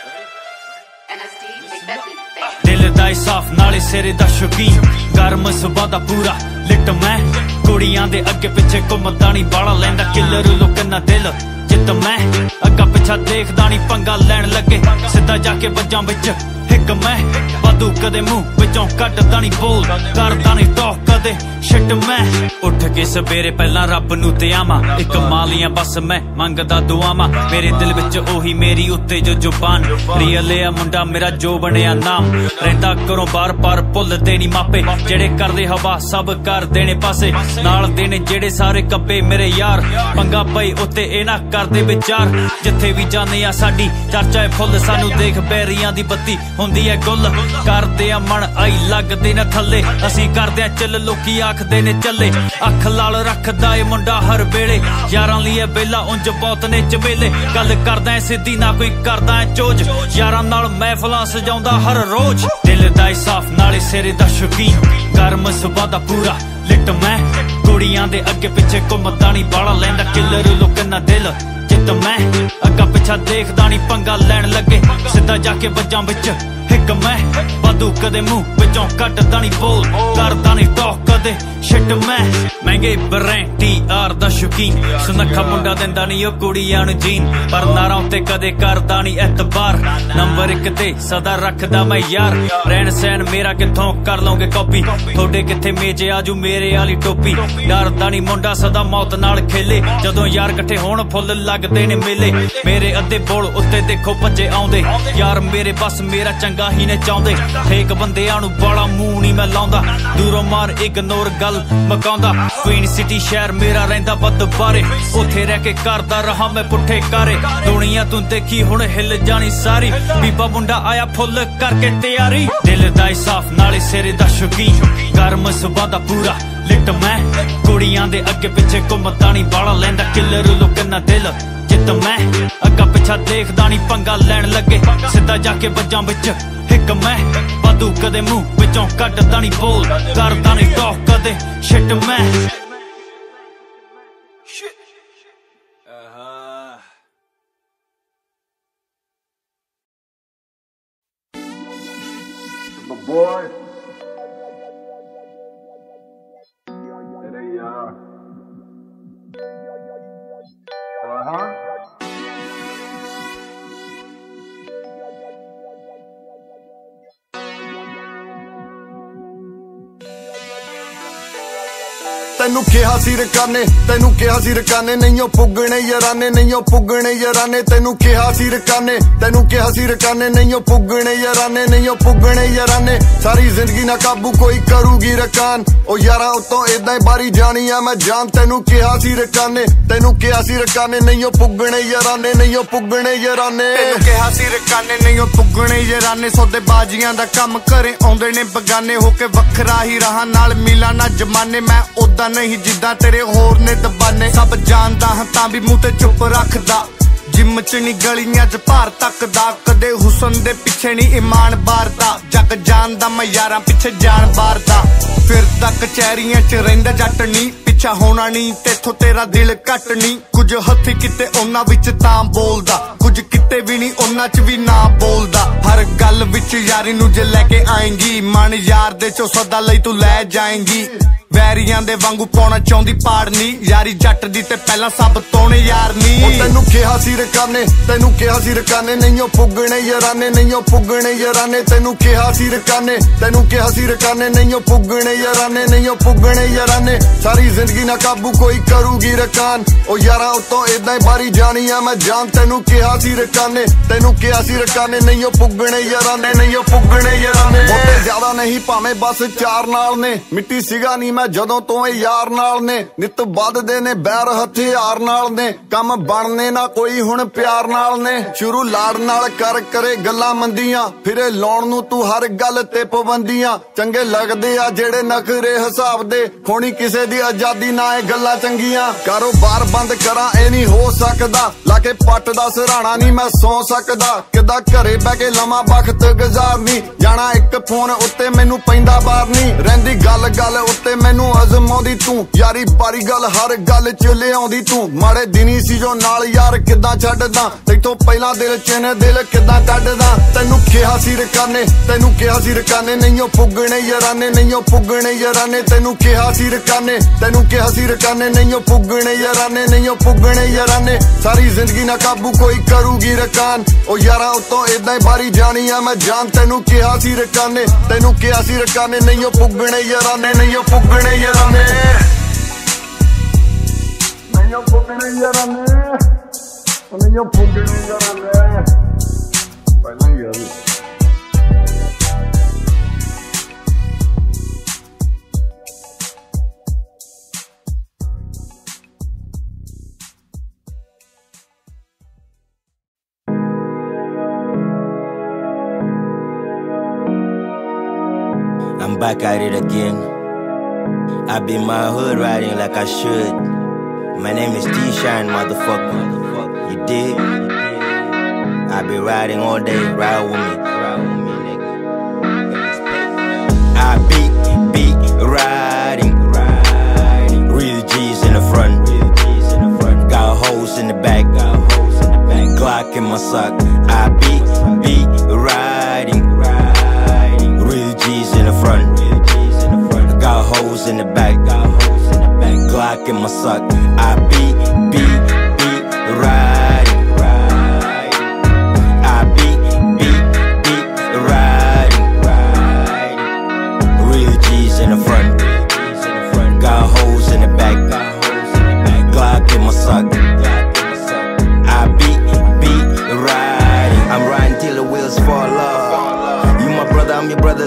ਦਿਲ ਦਾ ਸਾਫ ਨਾਲੇ ਸਿਰੇ ਦਾ ਸ਼ੌਕੀਨ ਗਰਮ ਸੁਭਾ ਦਾ ਪੂਰਾ ਲਿਟ ਮੈਂ ਕੁੜੀਆਂ ਦੇ ਅੱਗੇ ਪਿੱਛੇ ਘੁੰਮਦਾ ਨਹੀਂ ਬਾਲਾ ਲੈਂਦਾ ਕਿਲਰ ਲੁੱਕ ਨਾ ਦਿਲ ਜਿੱਤ ਮੈਂ ਅੱਗਾ ਪਿੱਛਾ ਦੇਖਦਾ ਨਹੀਂ ਪੰਗਾ ਲੈਣ ਲੱਗੇ ਸਿੱਧਾ ਜਾ ਕੇ ਵੱਜਾਂ ਵਿੱਚ ਇੱਕ ਮੈਂ ਵਾਧੂ ਕਦੇ ਮੂੰਹ ਵਿੱਚੋਂ ਕੱਢਦਾ ਨਹੀਂ ਬੋਲ ਕਰਦਾ ਨਹੀਂ ਟੋਕ ਕਦੇ ਸ਼ਿਟ ਮੈਂ ਉੱਠ ਕੇ ਸਵੇਰੇ ਪਹਿਲਾਂ ਰੱਬ ਨੂੰ ਤੇ ਆਵਾਂ ਇੱਕ ਮਾਲੀਆਂ ਬਸ ਮੈਂ ਮੰਗਦਾ ਦੁਆਵਾਂ ਮੇਰੇ ਦਿਲ ਵਿੱਚ ਉਹੀ ਮੇਰੀ ਉੱਤੇ ਜੋ ਜ਼ੁਬਾਨ ਰੀਅਲ ਆ ਮੁੰਡਾ ਮੇਰਾ ਜੋ ਬਣਿਆ ਨਾਮ ਰਹਿੰਦਾ ਕਰੋ ਬਾਰ ਬਾਰ ਭੁੱਲਦੇ ਨਹੀਂ ਮਾਪੇ ਜਿਹੜੇ ਕਰਦੇ ਹਵਾ ਸਭ ਕਰ ਦੇਣੇ ਪਾਸੇ ਨਾਲ ਦੇ ਨੇ ਜਿਹੜੇ ਸਾਰੇ ਕੱਪੇ ਮੇਰੇ ਯਾਰ ਪੰਗਾ ਪਈ ਉੱਤੇ ਇਹ ਨਾ ਕਰਦੇ ਵਿਚਾਰ ਜਿੱਥੇ ਵੀ ਜਾਂਦੇ ਆ ਸਾਡੀ ਚਰਚਾ ਹੈ ਫੁੱਲ ਸਾਨੂੰ ਦੇਖ ਬੈਰੀਆਂ ਦੀ ਬੱਤੀ ਹੁੰਦੀ ਹੈ ਗੁੱਲ ਕਰਦੇ ਆ ਮਨ ਆਈ ਲੱਗਦੇ ਨੇ ਥੱਲੇ ਅਸੀਂ ਕਰਦੇ ਆ ਚੱਲ ਲੋਕੀ ਆਖਦੇ ਨੇ ਚੱਲੇ ਅੱਖ ਲਾਲ ਰੱਖਦਾ ਏ ਮੁੰਡਾ ਹਰ ਵੇਲੇ ਯਾਰਾਂ ਲਈ ਇਹ ਬੇਲਾ ਉਂਝ ਬਹੁਤ ਨੇ ਚਵੇਲੇ ਗੱਲ ਕਰਦਾ ਸਿੱਧੀ ਨਾ ਕੋਈ ਕਰਦਾ ਚੋਜ ਯਾਰਾਂ ਨਾਲ ਮਹਿਫਲਾਂ ਸਜਾਉਂਦਾ ਹਰ ਰੋਜ਼ ਦਿਲ ਦਾ ਸਾਫ ਨਾਲੇ ਸਿਰੇ ਦਾ ਸ਼ੌਕੀਨ ਗਰਮ ਸੁਭਾ ਦਾ ਪੂਰਾ ਲਿਟ ਮੈਂ ਕੁੜੀਆਂ ਦੇ ਅੱਗੇ ਪਿੱਛੇ ਘੁੰਮਦਾ ਨਹੀਂ ਬਾਲਾ ਲੈਂਦਾ ਕਿਲਰ ਲੁੱਕ ਨਾ ਦਿਲ ਜਿੱਤ ਮੈਂ ਅੱਗਾ ਪਿੱਛਾ ਦੇਖਦਾ ਨਹੀਂ ਪੰਗਾ ਲੈਣ ਲੱਗੇ ਸਿੱਧਾ ਜਾ ਕੇ ਵੱਜਾਂ ਵਿੱਚ ਇੱਕ ਮੈਂ ਵਾਧੂ ਕਦੇ ਮੂੰਹ ਵਿੱਚੋਂ ਕੱਢਦਾ ਨਹੀਂ ਬੋਲ ਕਰਦਾ ਨਹੀਂ ਟੋਕ ਕਦੇ ਸ਼ਿਟ ਮੈਂ ਮਹਿੰਗੇ ਬਰੈਂਟੀ ਆਰ ਦਾ ਸ਼ੌਕੀਨ ਸੁਨੱਖਾ ਮੁੰਡਾ ਦਿੰਦਾ ਨਹੀਂ ਉਹ ਕੁੜੀਆਂ ਨੂੰ ਜੀਨ ਪਰ ਨਾਰਾਂ ਉੱਤੇ ਕਦੇ ਕਰਦਾ ਨਹੀਂ ਐਤਬਾਰ ਨੰਬਰ ਇੱਕ ਤੇ ਸਦਾ ਰੱਖਦਾ ਮੈਂ ਯਾਰ ਰਹਿਣ ਸਹਿਣ ਮੇਰਾ ਕਿੱਥੋਂ ਕਰ ਲਓਗੇ ਕਾਪੀ ਤੁਹਾਡੇ ਕਿੱਥੇ ਮੇਜੇ ਆਜੂ ਮੇਰੇ ਵਾਲੀ ਟੋਪੀ ਡਰਦਾ ਨਹੀਂ ਮੁੰਡਾ ਸਦਾ ਮੌਤ ਨਾਲ ਖੇਲੇ ਜਦੋਂ ਯਾਰ ਇਕੱਠੇ ਹੋਣ ਫੁੱਲ ਲੱਗਦੇ ਨੇ ਮੇਲੇ ਮੇਰੇ ਅੱਧੇ ਬੋਲ ਉੱਤੇ ਦੇਖੋ ਭੱਜੇ ਆਉਂਦੇ ਯਾਰ ਮੇਰੇ ਬਸ ਮੇਰਾ ਚੰਗਾ ਹੀ ਨੇ ਚਾਹੁੰਦੇ ਫੇਕ ਬੰਦਿਆਂ ਨੂੰ ਬਾਲਾ ਮੂੰਹ ਨਹੀਂ ਮੈਂ ਲਾਉਂਦਾ ਦੂਰੋਂ ਮਾਰ ਇਗਨੋਰ ਗੱਲ ਮਕਾਉਂਦਾ ਕੁਈਨ ਸਿਟੀ ਸ਼ਹਿਰ ਮੇਰਾ ਰਹਿੰਦਾ ਵੱਧ ਬਾਰੇ ਉੱਥੇ ਰਹਿ ਕੇ ਕਰਦਾ ਰਹਾ ਮੈਂ ਪੁੱਠੇ ਕਾਰੇ ਦੁਨੀਆ ਤੂੰ ਦੇਖੀ ਹੁਣ ਹਿੱਲ ਜਾਣੀ ਸਾਰੀ ਬੀਬਾ ਮੁੰਡਾ ਆਇਆ ਫੁੱਲ ਕਰਕੇ ਤਿਆਰੀ ਦਿਲ ਦਾ ਸਾਫ ਨਾਲੇ ਸਿਰੇ ਦਾ ਸ਼ੌਕੀਨ ਗਰਮ ਸੁਭਾ ਦਾ ਪੂਰਾ ਲਿਟ ਮੈਂ ਕੁੜੀਆਂ ਦੇ ਅੱਗੇ ਪਿੱਛੇ ਘੁੰਮਦਾ ਨੀ ਬਾਲਾ ਲੈਂਦਾ ਕਿਲਰ ਲੁੱਕ ਨਾ ਦਿਲ ਜਿੱਤ ਮੈਂ ਅੱਗਾ ਪਿੱਛਾ ਦੇਖਦਾ ਨੀ ਪੰਗਾ ਲੈਣ ਲੱਗੇ ਸਿੱਧਾ ਜਾ ਕੇ ਵੱਜਾਂ ਵਿੱਚ ਇੱਕ ਮੈਂ ਵਾਧੂ ਕਦੇ ਮੂੰਹ ਵਿੱਚੋਂ ਕੱਢਦਾ ਨੀ ਬੋਲ ਕਰਦਾ ਨੀ ਟੌਕ ਕਦੇ ਸ਼ਿਟ ਮੈਂ boy. There you are. Uh-huh. ਤੈਨੂੰ ਕਿਹਾ ਸੀ ਰਕਾਨੇ ਤੈਨੂੰ ਕਿਹਾ ਸੀ ਰਕਾਨੇ ਨਹੀਂ ਉਹ ਪੁੱਗਣੇ ਯਾਰਾਨੇ ਨਹੀਂ ਉਹ ਪੁੱਗਣੇ ਯਾਰਾਨੇ ਤੈਨੂੰ ਕਿਹਾ ਸੀ ਰਕਾਨੇ ਤੈਨੂੰ ਕਿਹਾ ਸੀ ਰਕਾਨੇ ਨਹੀਂ ਉਹ ਪੁੱਗਣੇ ਯਾਰਾਨੇ ਨਹੀਂ ਉਹ ਪੁੱਗਣੇ ਯਾਰਾਨੇ ਸਾਰੀ ਜ਼ਿੰਦਗੀ ਨਾ ਕਾਬੂ ਕੋਈ ਕਰੂਗੀ ਰਕਾਨ ਉਹ ਯਾਰਾਂ ਉਤੋਂ ਇਦਾਂ ਹੀ ਬਾਰੀ ਜਾਣੀ ਆ ਮੈਂ ਜਾਨ ਤੈਨੂੰ ਕਿਹਾ ਸੀ ਰਕਾਨੇ ਤੈਨੂੰ ਕਿਹਾ ਸੀ ਰਕਾਨੇ ਨਹੀਂ ਉਹ ਪੁੱਗਣੇ ਯਾਰਾਨੇ ਨਹੀਂ ਉਹ ਪੁੱਗਣੇ ਯਾਰਾਨੇ ਤੈਨੂੰ ਕਿਹਾ ਸੀ ਰਕਾਨੇ ਨਹੀਂ ਉਹ ਪੁੱਗਣੇ ਯਾਰਾਨੇ ਸੌਦੇ ਬਾਜੀਆਂ ਦਾ ਕੰਮ ਘਰੇ ਆਉਂਦੇ ਨੇ ਬਗਾਨੇ ਹੋ ਕੇ ਵੱਖਰਾ ਹੀ ਰਹਾ ਨਾਲ ਮਿਲਾ ਨਾ ਜਮਾਨੇ ਮੈਂ ਉਦਾਂ ਨਹੀਂ ਜਿੱਦਾਂ ਤੇਰੇ ਹੋਰ ਨੇ ਦਬਾਨੇ ਸਭ ਜਾਣਦਾ ਹਾਂ ਤਾਂ ਵੀ ਮੂੰਹ ਤੇ ਚੁੱਪ ਰੱਖਦਾ ਜਿੰਮ ਚ ਨੀ ਗਲੀਆਂ ਚ ਭਾਰ ਤੱਕਦਾ ਕਦੇ ਹੁਸਨ ਦੇ ਪਿੱਛੇ ਨੀ ਇਮਾਨ ਬਾਰਦਾ ਜੱਗ ਜਾਣਦਾ ਮੈਂ ਯਾਰਾਂ ਪਿੱਛੇ ਜਾਨ ਬਾਰਦਾ ਫਿਰਦਾ ਕਚਹਿਰੀਆਂ ਚ ਰਹਿੰਦਾ ਜੱਟ ਨੀ ਪਿੱਛਾ ਹੋਣਾ ਨੀ ਤੇਥੋਂ ਤੇਰਾ ਦਿਲ ਘੱਟ ਨੀ ਕੁਝ ਹੱਥੀ ਕਿਤੇ ਉਹਨਾਂ ਵਿੱਚ ਤਾਂ ਬੋਲਦਾ ਕੁਝ ਕਿਤੇ ਵੀ ਨੀ ਉਹਨਾਂ ਚ ਵੀ ਨਾ ਬੋਲਦਾ ਹਰ ਗੱਲ ਵਿੱਚ ਯਾਰੀ ਨੂੰ ਜੇ ਲੈ ਕੇ ਆਏਂਗੀ ਮਨ ਯਾਰ ਦੇ ਚੋਂ ਸਦਾ ਲਈ ਤੂੰ ਲੈ ਜਾਏਂਗੀ ਵੈਰੀਆਂ ਦੇ ਵਾਂਗੂ ਪਾਉਣਾ ਚਾਹੁੰਦੀ ਪਾੜ ਨੀ ਯਾਰੀ ਜੱਟ ਦੀ ਤੇ ਪਹਿਲਾਂ ਸਭ ਤੋਣੇ ਯਾਰ ਨੀ ਉਹ ਤੈਨੂੰ ਕਿਹਾ ਸੀ ਰਕਾਨੇ ਤੈਨੂੰ ਕਿਹਾ ਸੀ ਰਕਾਨੇ ਨਹੀਂ ਉਹ ਪੁੱਗਣੇ ਯਾਰਾਨੇ ਨਹੀਂ ਉਹ ਪੁੱਗਣੇ ਯਾਰਾਨੇ ਤੈਨੂੰ ਕਿਹਾ ਸੀ ਰਕਾਨੇ ਤੈਨੂੰ ਕਿਹਾ ਸੀ ਰਕਾਨੇ ਨਹੀਂ ਉਹ ਪੁੱਗਣੇ ਯਾਰਾਨੇ ਨਹੀਂ ਉਹ ਪੁੱਗਣੇ ਯਾਰਾਨੇ ਸਾਰੀ ਜ਼ਿੰਦਗੀ ਨਾ ਕਾਬੂ ਕੋਈ ਕਰੂਗੀ ਰਕਾਨ ਉਹ ਯਾਰਾਂ ਉਤੋਂ ਇਦਾਂ ਹੀ ਬਾਰੀ ਜਾਣੀ ਆ ਮੈਂ ਜਾਨ ਤੈਨੂੰ ਕਿਹਾ ਸੀ ਰਕਾਨੇ ਤੈਨੂੰ ਕਿਹਾ ਸੀ ਰਕਾਨੇ ਨਹੀਂ ਉਹ ਪੁੱਗਣੇ ਯਾਰਾਨੇ ਨਹੀਂ ਉਹ ਪੁੱਗਣੇ ਯਾਰਾਨੇ ਬਹੁਤੇ ਜ਼ਿਆਦਾ ਨਹੀਂ ਭਾਵੇਂ ਬਸ ਚਾਰ ਨਾਲ ਨੇ ਮਿੱਟੀ ਸੀਗਾ ਨਹੀਂ ਮੈਂ ਜਦੋਂ ਤੋਂ ਇਹ ਯਾਰ ਨਾਲ ਨੇ ਨਿਤ ਵੱਧਦੇ ਨੇ ਬੈਰ ਹਥਿਆਰ ਨਾਲ ਨੇ ਕੰਮ ਬਣਨੇ ਨਾ ਕੋਈ ਹੁਣ ਪਿਆਰ ਨਾਲ ਨੇ ਸ਼ੁਰੂ ਲਾੜ ਨਾਲ ਕਰ ਕਰੇ ਗੱਲਾਂ ਮੰਦੀਆਂ ਫਿਰੇ ਲਾਉਣ ਨੂੰ ਤੂੰ ਹਰ ਗੱਲ ਤੇ ਪਾਬੰਦੀਆਂ ਚੰਗੇ ਲੱਗਦੇ ਆ ਜਿਹੜੇ ਨਖਰੇ ਹਿਸਾਬ ਦੇ ਖੋਣੀ ਕਿਸੇ ਦੀ ਆਜ਼ਾਦੀ ਨਾ ਇਹ ਗੱਲਾਂ ਚੰਗੀਆਂ ਕਾਰੋਬਾਰ ਬੰਦ ਕਰਾਂ ਇਹ ਨਹੀਂ ਹੋ ਸਕਦਾ ਲਾ ਕੇ ਪੱਟ ਦਾ ਸਰਾਣਾ ਨਹੀਂ ਮੈਂ ਸੌ ਸਕਦਾ ਕਿੱਦਾਂ ਘਰੇ ਬਹਿ ਕੇ ਲਵਾਂ ਵਕਤ ਗੁਜ਼ਾਰਨੀ ਜਾਣਾ ਇੱਕ ਫੋਨ ਉੱਤੇ ਮੈਨੂੰ ਪੈਂਦਾ ਬਾਰ ਨਹੀਂ ਰਹਿੰਦੀ ਗੱਲ ਗੱਲ ਉੱਤੇ ਮੈਨੂੰ ਅਜ਼ਮਾਉਂਦੀ ਤੂੰ ਯਾਰੀ ਬਾਰੀ ਗੱਲ ਹਰ ਗੱਲ ਚ ਲਿਆਉਂਦੀ ਤੂੰ ਮਾੜੇ ਦਿਨੀ ਸੀ ਜੋ ਨਾਲ ਯਾਰ ਕਿੱਦਾਂ ਛੱਡਦਾ ਤੈਥੋਂ ਪਹਿਲਾਂ ਦਿਲ ਚ ਨੇ ਦਿਲ ਕਿੱਦਾਂ ਕੱਢਦਾ ਤੈਨੂੰ ਕਿਹਾ ਸੀ ਰਕਾਨੇ ਤੈਨੂੰ ਕਿਹਾ ਸੀ ਰਕਾਨੇ ਨਹੀਂ ਉਹ ਪੁੱਗਣੇ ਯਾਰਾਨੇ ਨਹੀਂ ਉਹ ਪੁੱਗਣੇ ਯਾਰਾਨੇ ਤੈਨੂੰ ਕਿਹਾ ਸੀ ਰਕਾਨੇ ਤੈਨੂੰ ਕਿਹਾ ਸੀ ਰਕਾਨੇ ਨਹੀਂ ਉਹ ਪੁੱਗਣੇ ਯਾਰਾਨੇ ਨਹੀਂ ਉਹ ਪੁੱਗਣੇ ਯਾਰਾਨੇ ਸਾਰੀ ਜ਼ਿੰਦਗੀ ਨਾ ਕਾਬੂ ਕੋਈ ਕਰੂਗੀ ਰਕਾਨ ਉਹ ਯਾਰਾਂ ਉਤੋਂ ਇਦਾਂ ਹੀ ਬਾਰੀ ਜਾਣੀ ਆ ਮੈਂ ਜਾਨ ਤੈਨੂੰ ਕਿਹਾ ਸੀ ਰਕਾਨੇ ਤੈਨੂੰ ਕਿਹਾ ਸੀ ਰਕਾਨੇ ਨਹੀਂ ਉਹ ਪੁੱਗਣੇ ਯਾਰਾਨੇ ਨਹੀਂ ਉਹ ਪੁੱਗਣੇ ਯਾਰਾਨੇ ਨਹੀਂ ਉਹ ਪੁੱਗਣੇ ਯਾਰਾਨੇ ਨਹੀਂ ਉਹ ਪੁੱਗਣੇ ਯਾਰਾਨੇ ਪਹਿਲਾਂ ਹੀ ਯਾਰ I'm back at it again. I be my hood riding like I should. My name is T-Shine, motherfucker. You dig? I be riding all day, ride with me. I be, be riding. Real G's in the front. Got hoes in the back. Glock in my sock. I be, be riding. Real G's in the front. Got hoes in the back. Glock in my sock. I be, be, be riding. I be, be, be riding. Real G's in the front. Got hoes in the back. Glock in my sock. I be, be riding. I'm riding till the wheels fall off. You my brother, I'm your brother.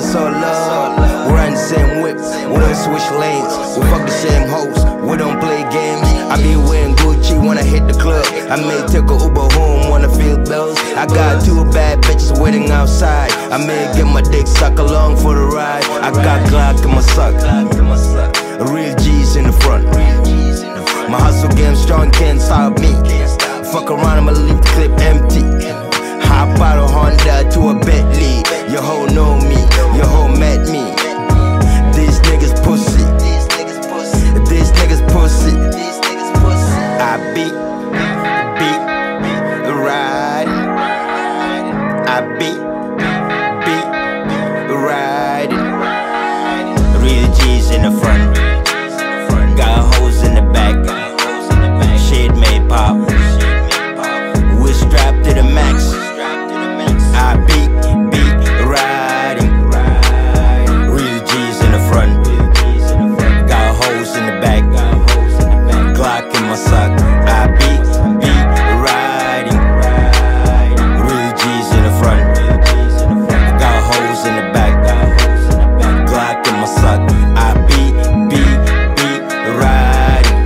I may take a Uber home, wanna feel bills. I got two bad bitches waiting outside. I may get my dick sucked along for the ride. I got Glock in my sock, real G's in the front. My hustle game strong, can't stop me. Fuck around, I'ma leave the clip empty. Hop out a Honda to a Bentley. Your hoe know me, your hoe met me. These niggas pussy, these niggas pussy. I beat, beat, ride. I beat, beat, ride. Real G's in the front, got hoes in the back. Shit made pop, we strapped to the max. I beat, beat, riding. Real G's in the front, got hoes in the back. Glock in my sock. I beat, beat, riding. Real G's in the front, got hoes in the back. Glock in my sock. I beat, beat, beat, riding.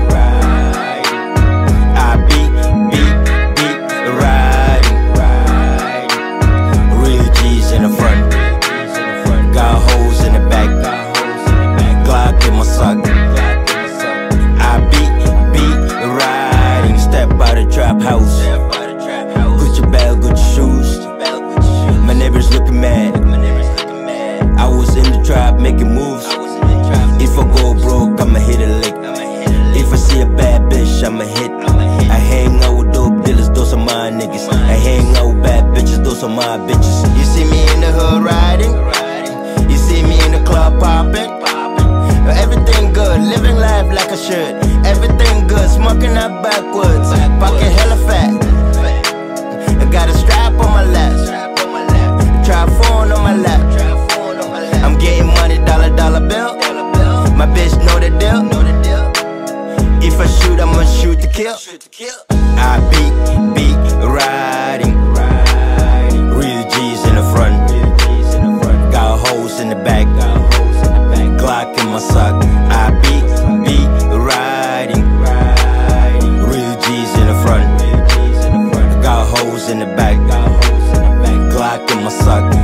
I beat, beat, beat, riding. Real G's in the front, got hoes in the back. Glock in my sock. I beat, beat, riding. Step out the trap house, Gucci bag, Gucci shoes. My neighbors looking mad. I was in the trap making moves. If I go broke, I'ma hit a lick. If I see a bad bitch, I'ma hit. I hang out with dope dealers, those are my niggas. I hang out with bad bitches, those are my bitches. You see me in the hood riding, you see me in the club popping. Everything good, living life like I should. Everything good, smoking up backwards. Pocket hella fat, I got a strap on my lap, trap phone on my lap. I'm getting money, dollar, dollar bill. My bitch know the deal. If I shoot, I'ma shoot to kill. I beat, beat, riding. Real G's in the front, got hoes in the back. Glock in my sock. I beat, beat, riding. Real G's in the front, got hoes in the back. Glock in my sock.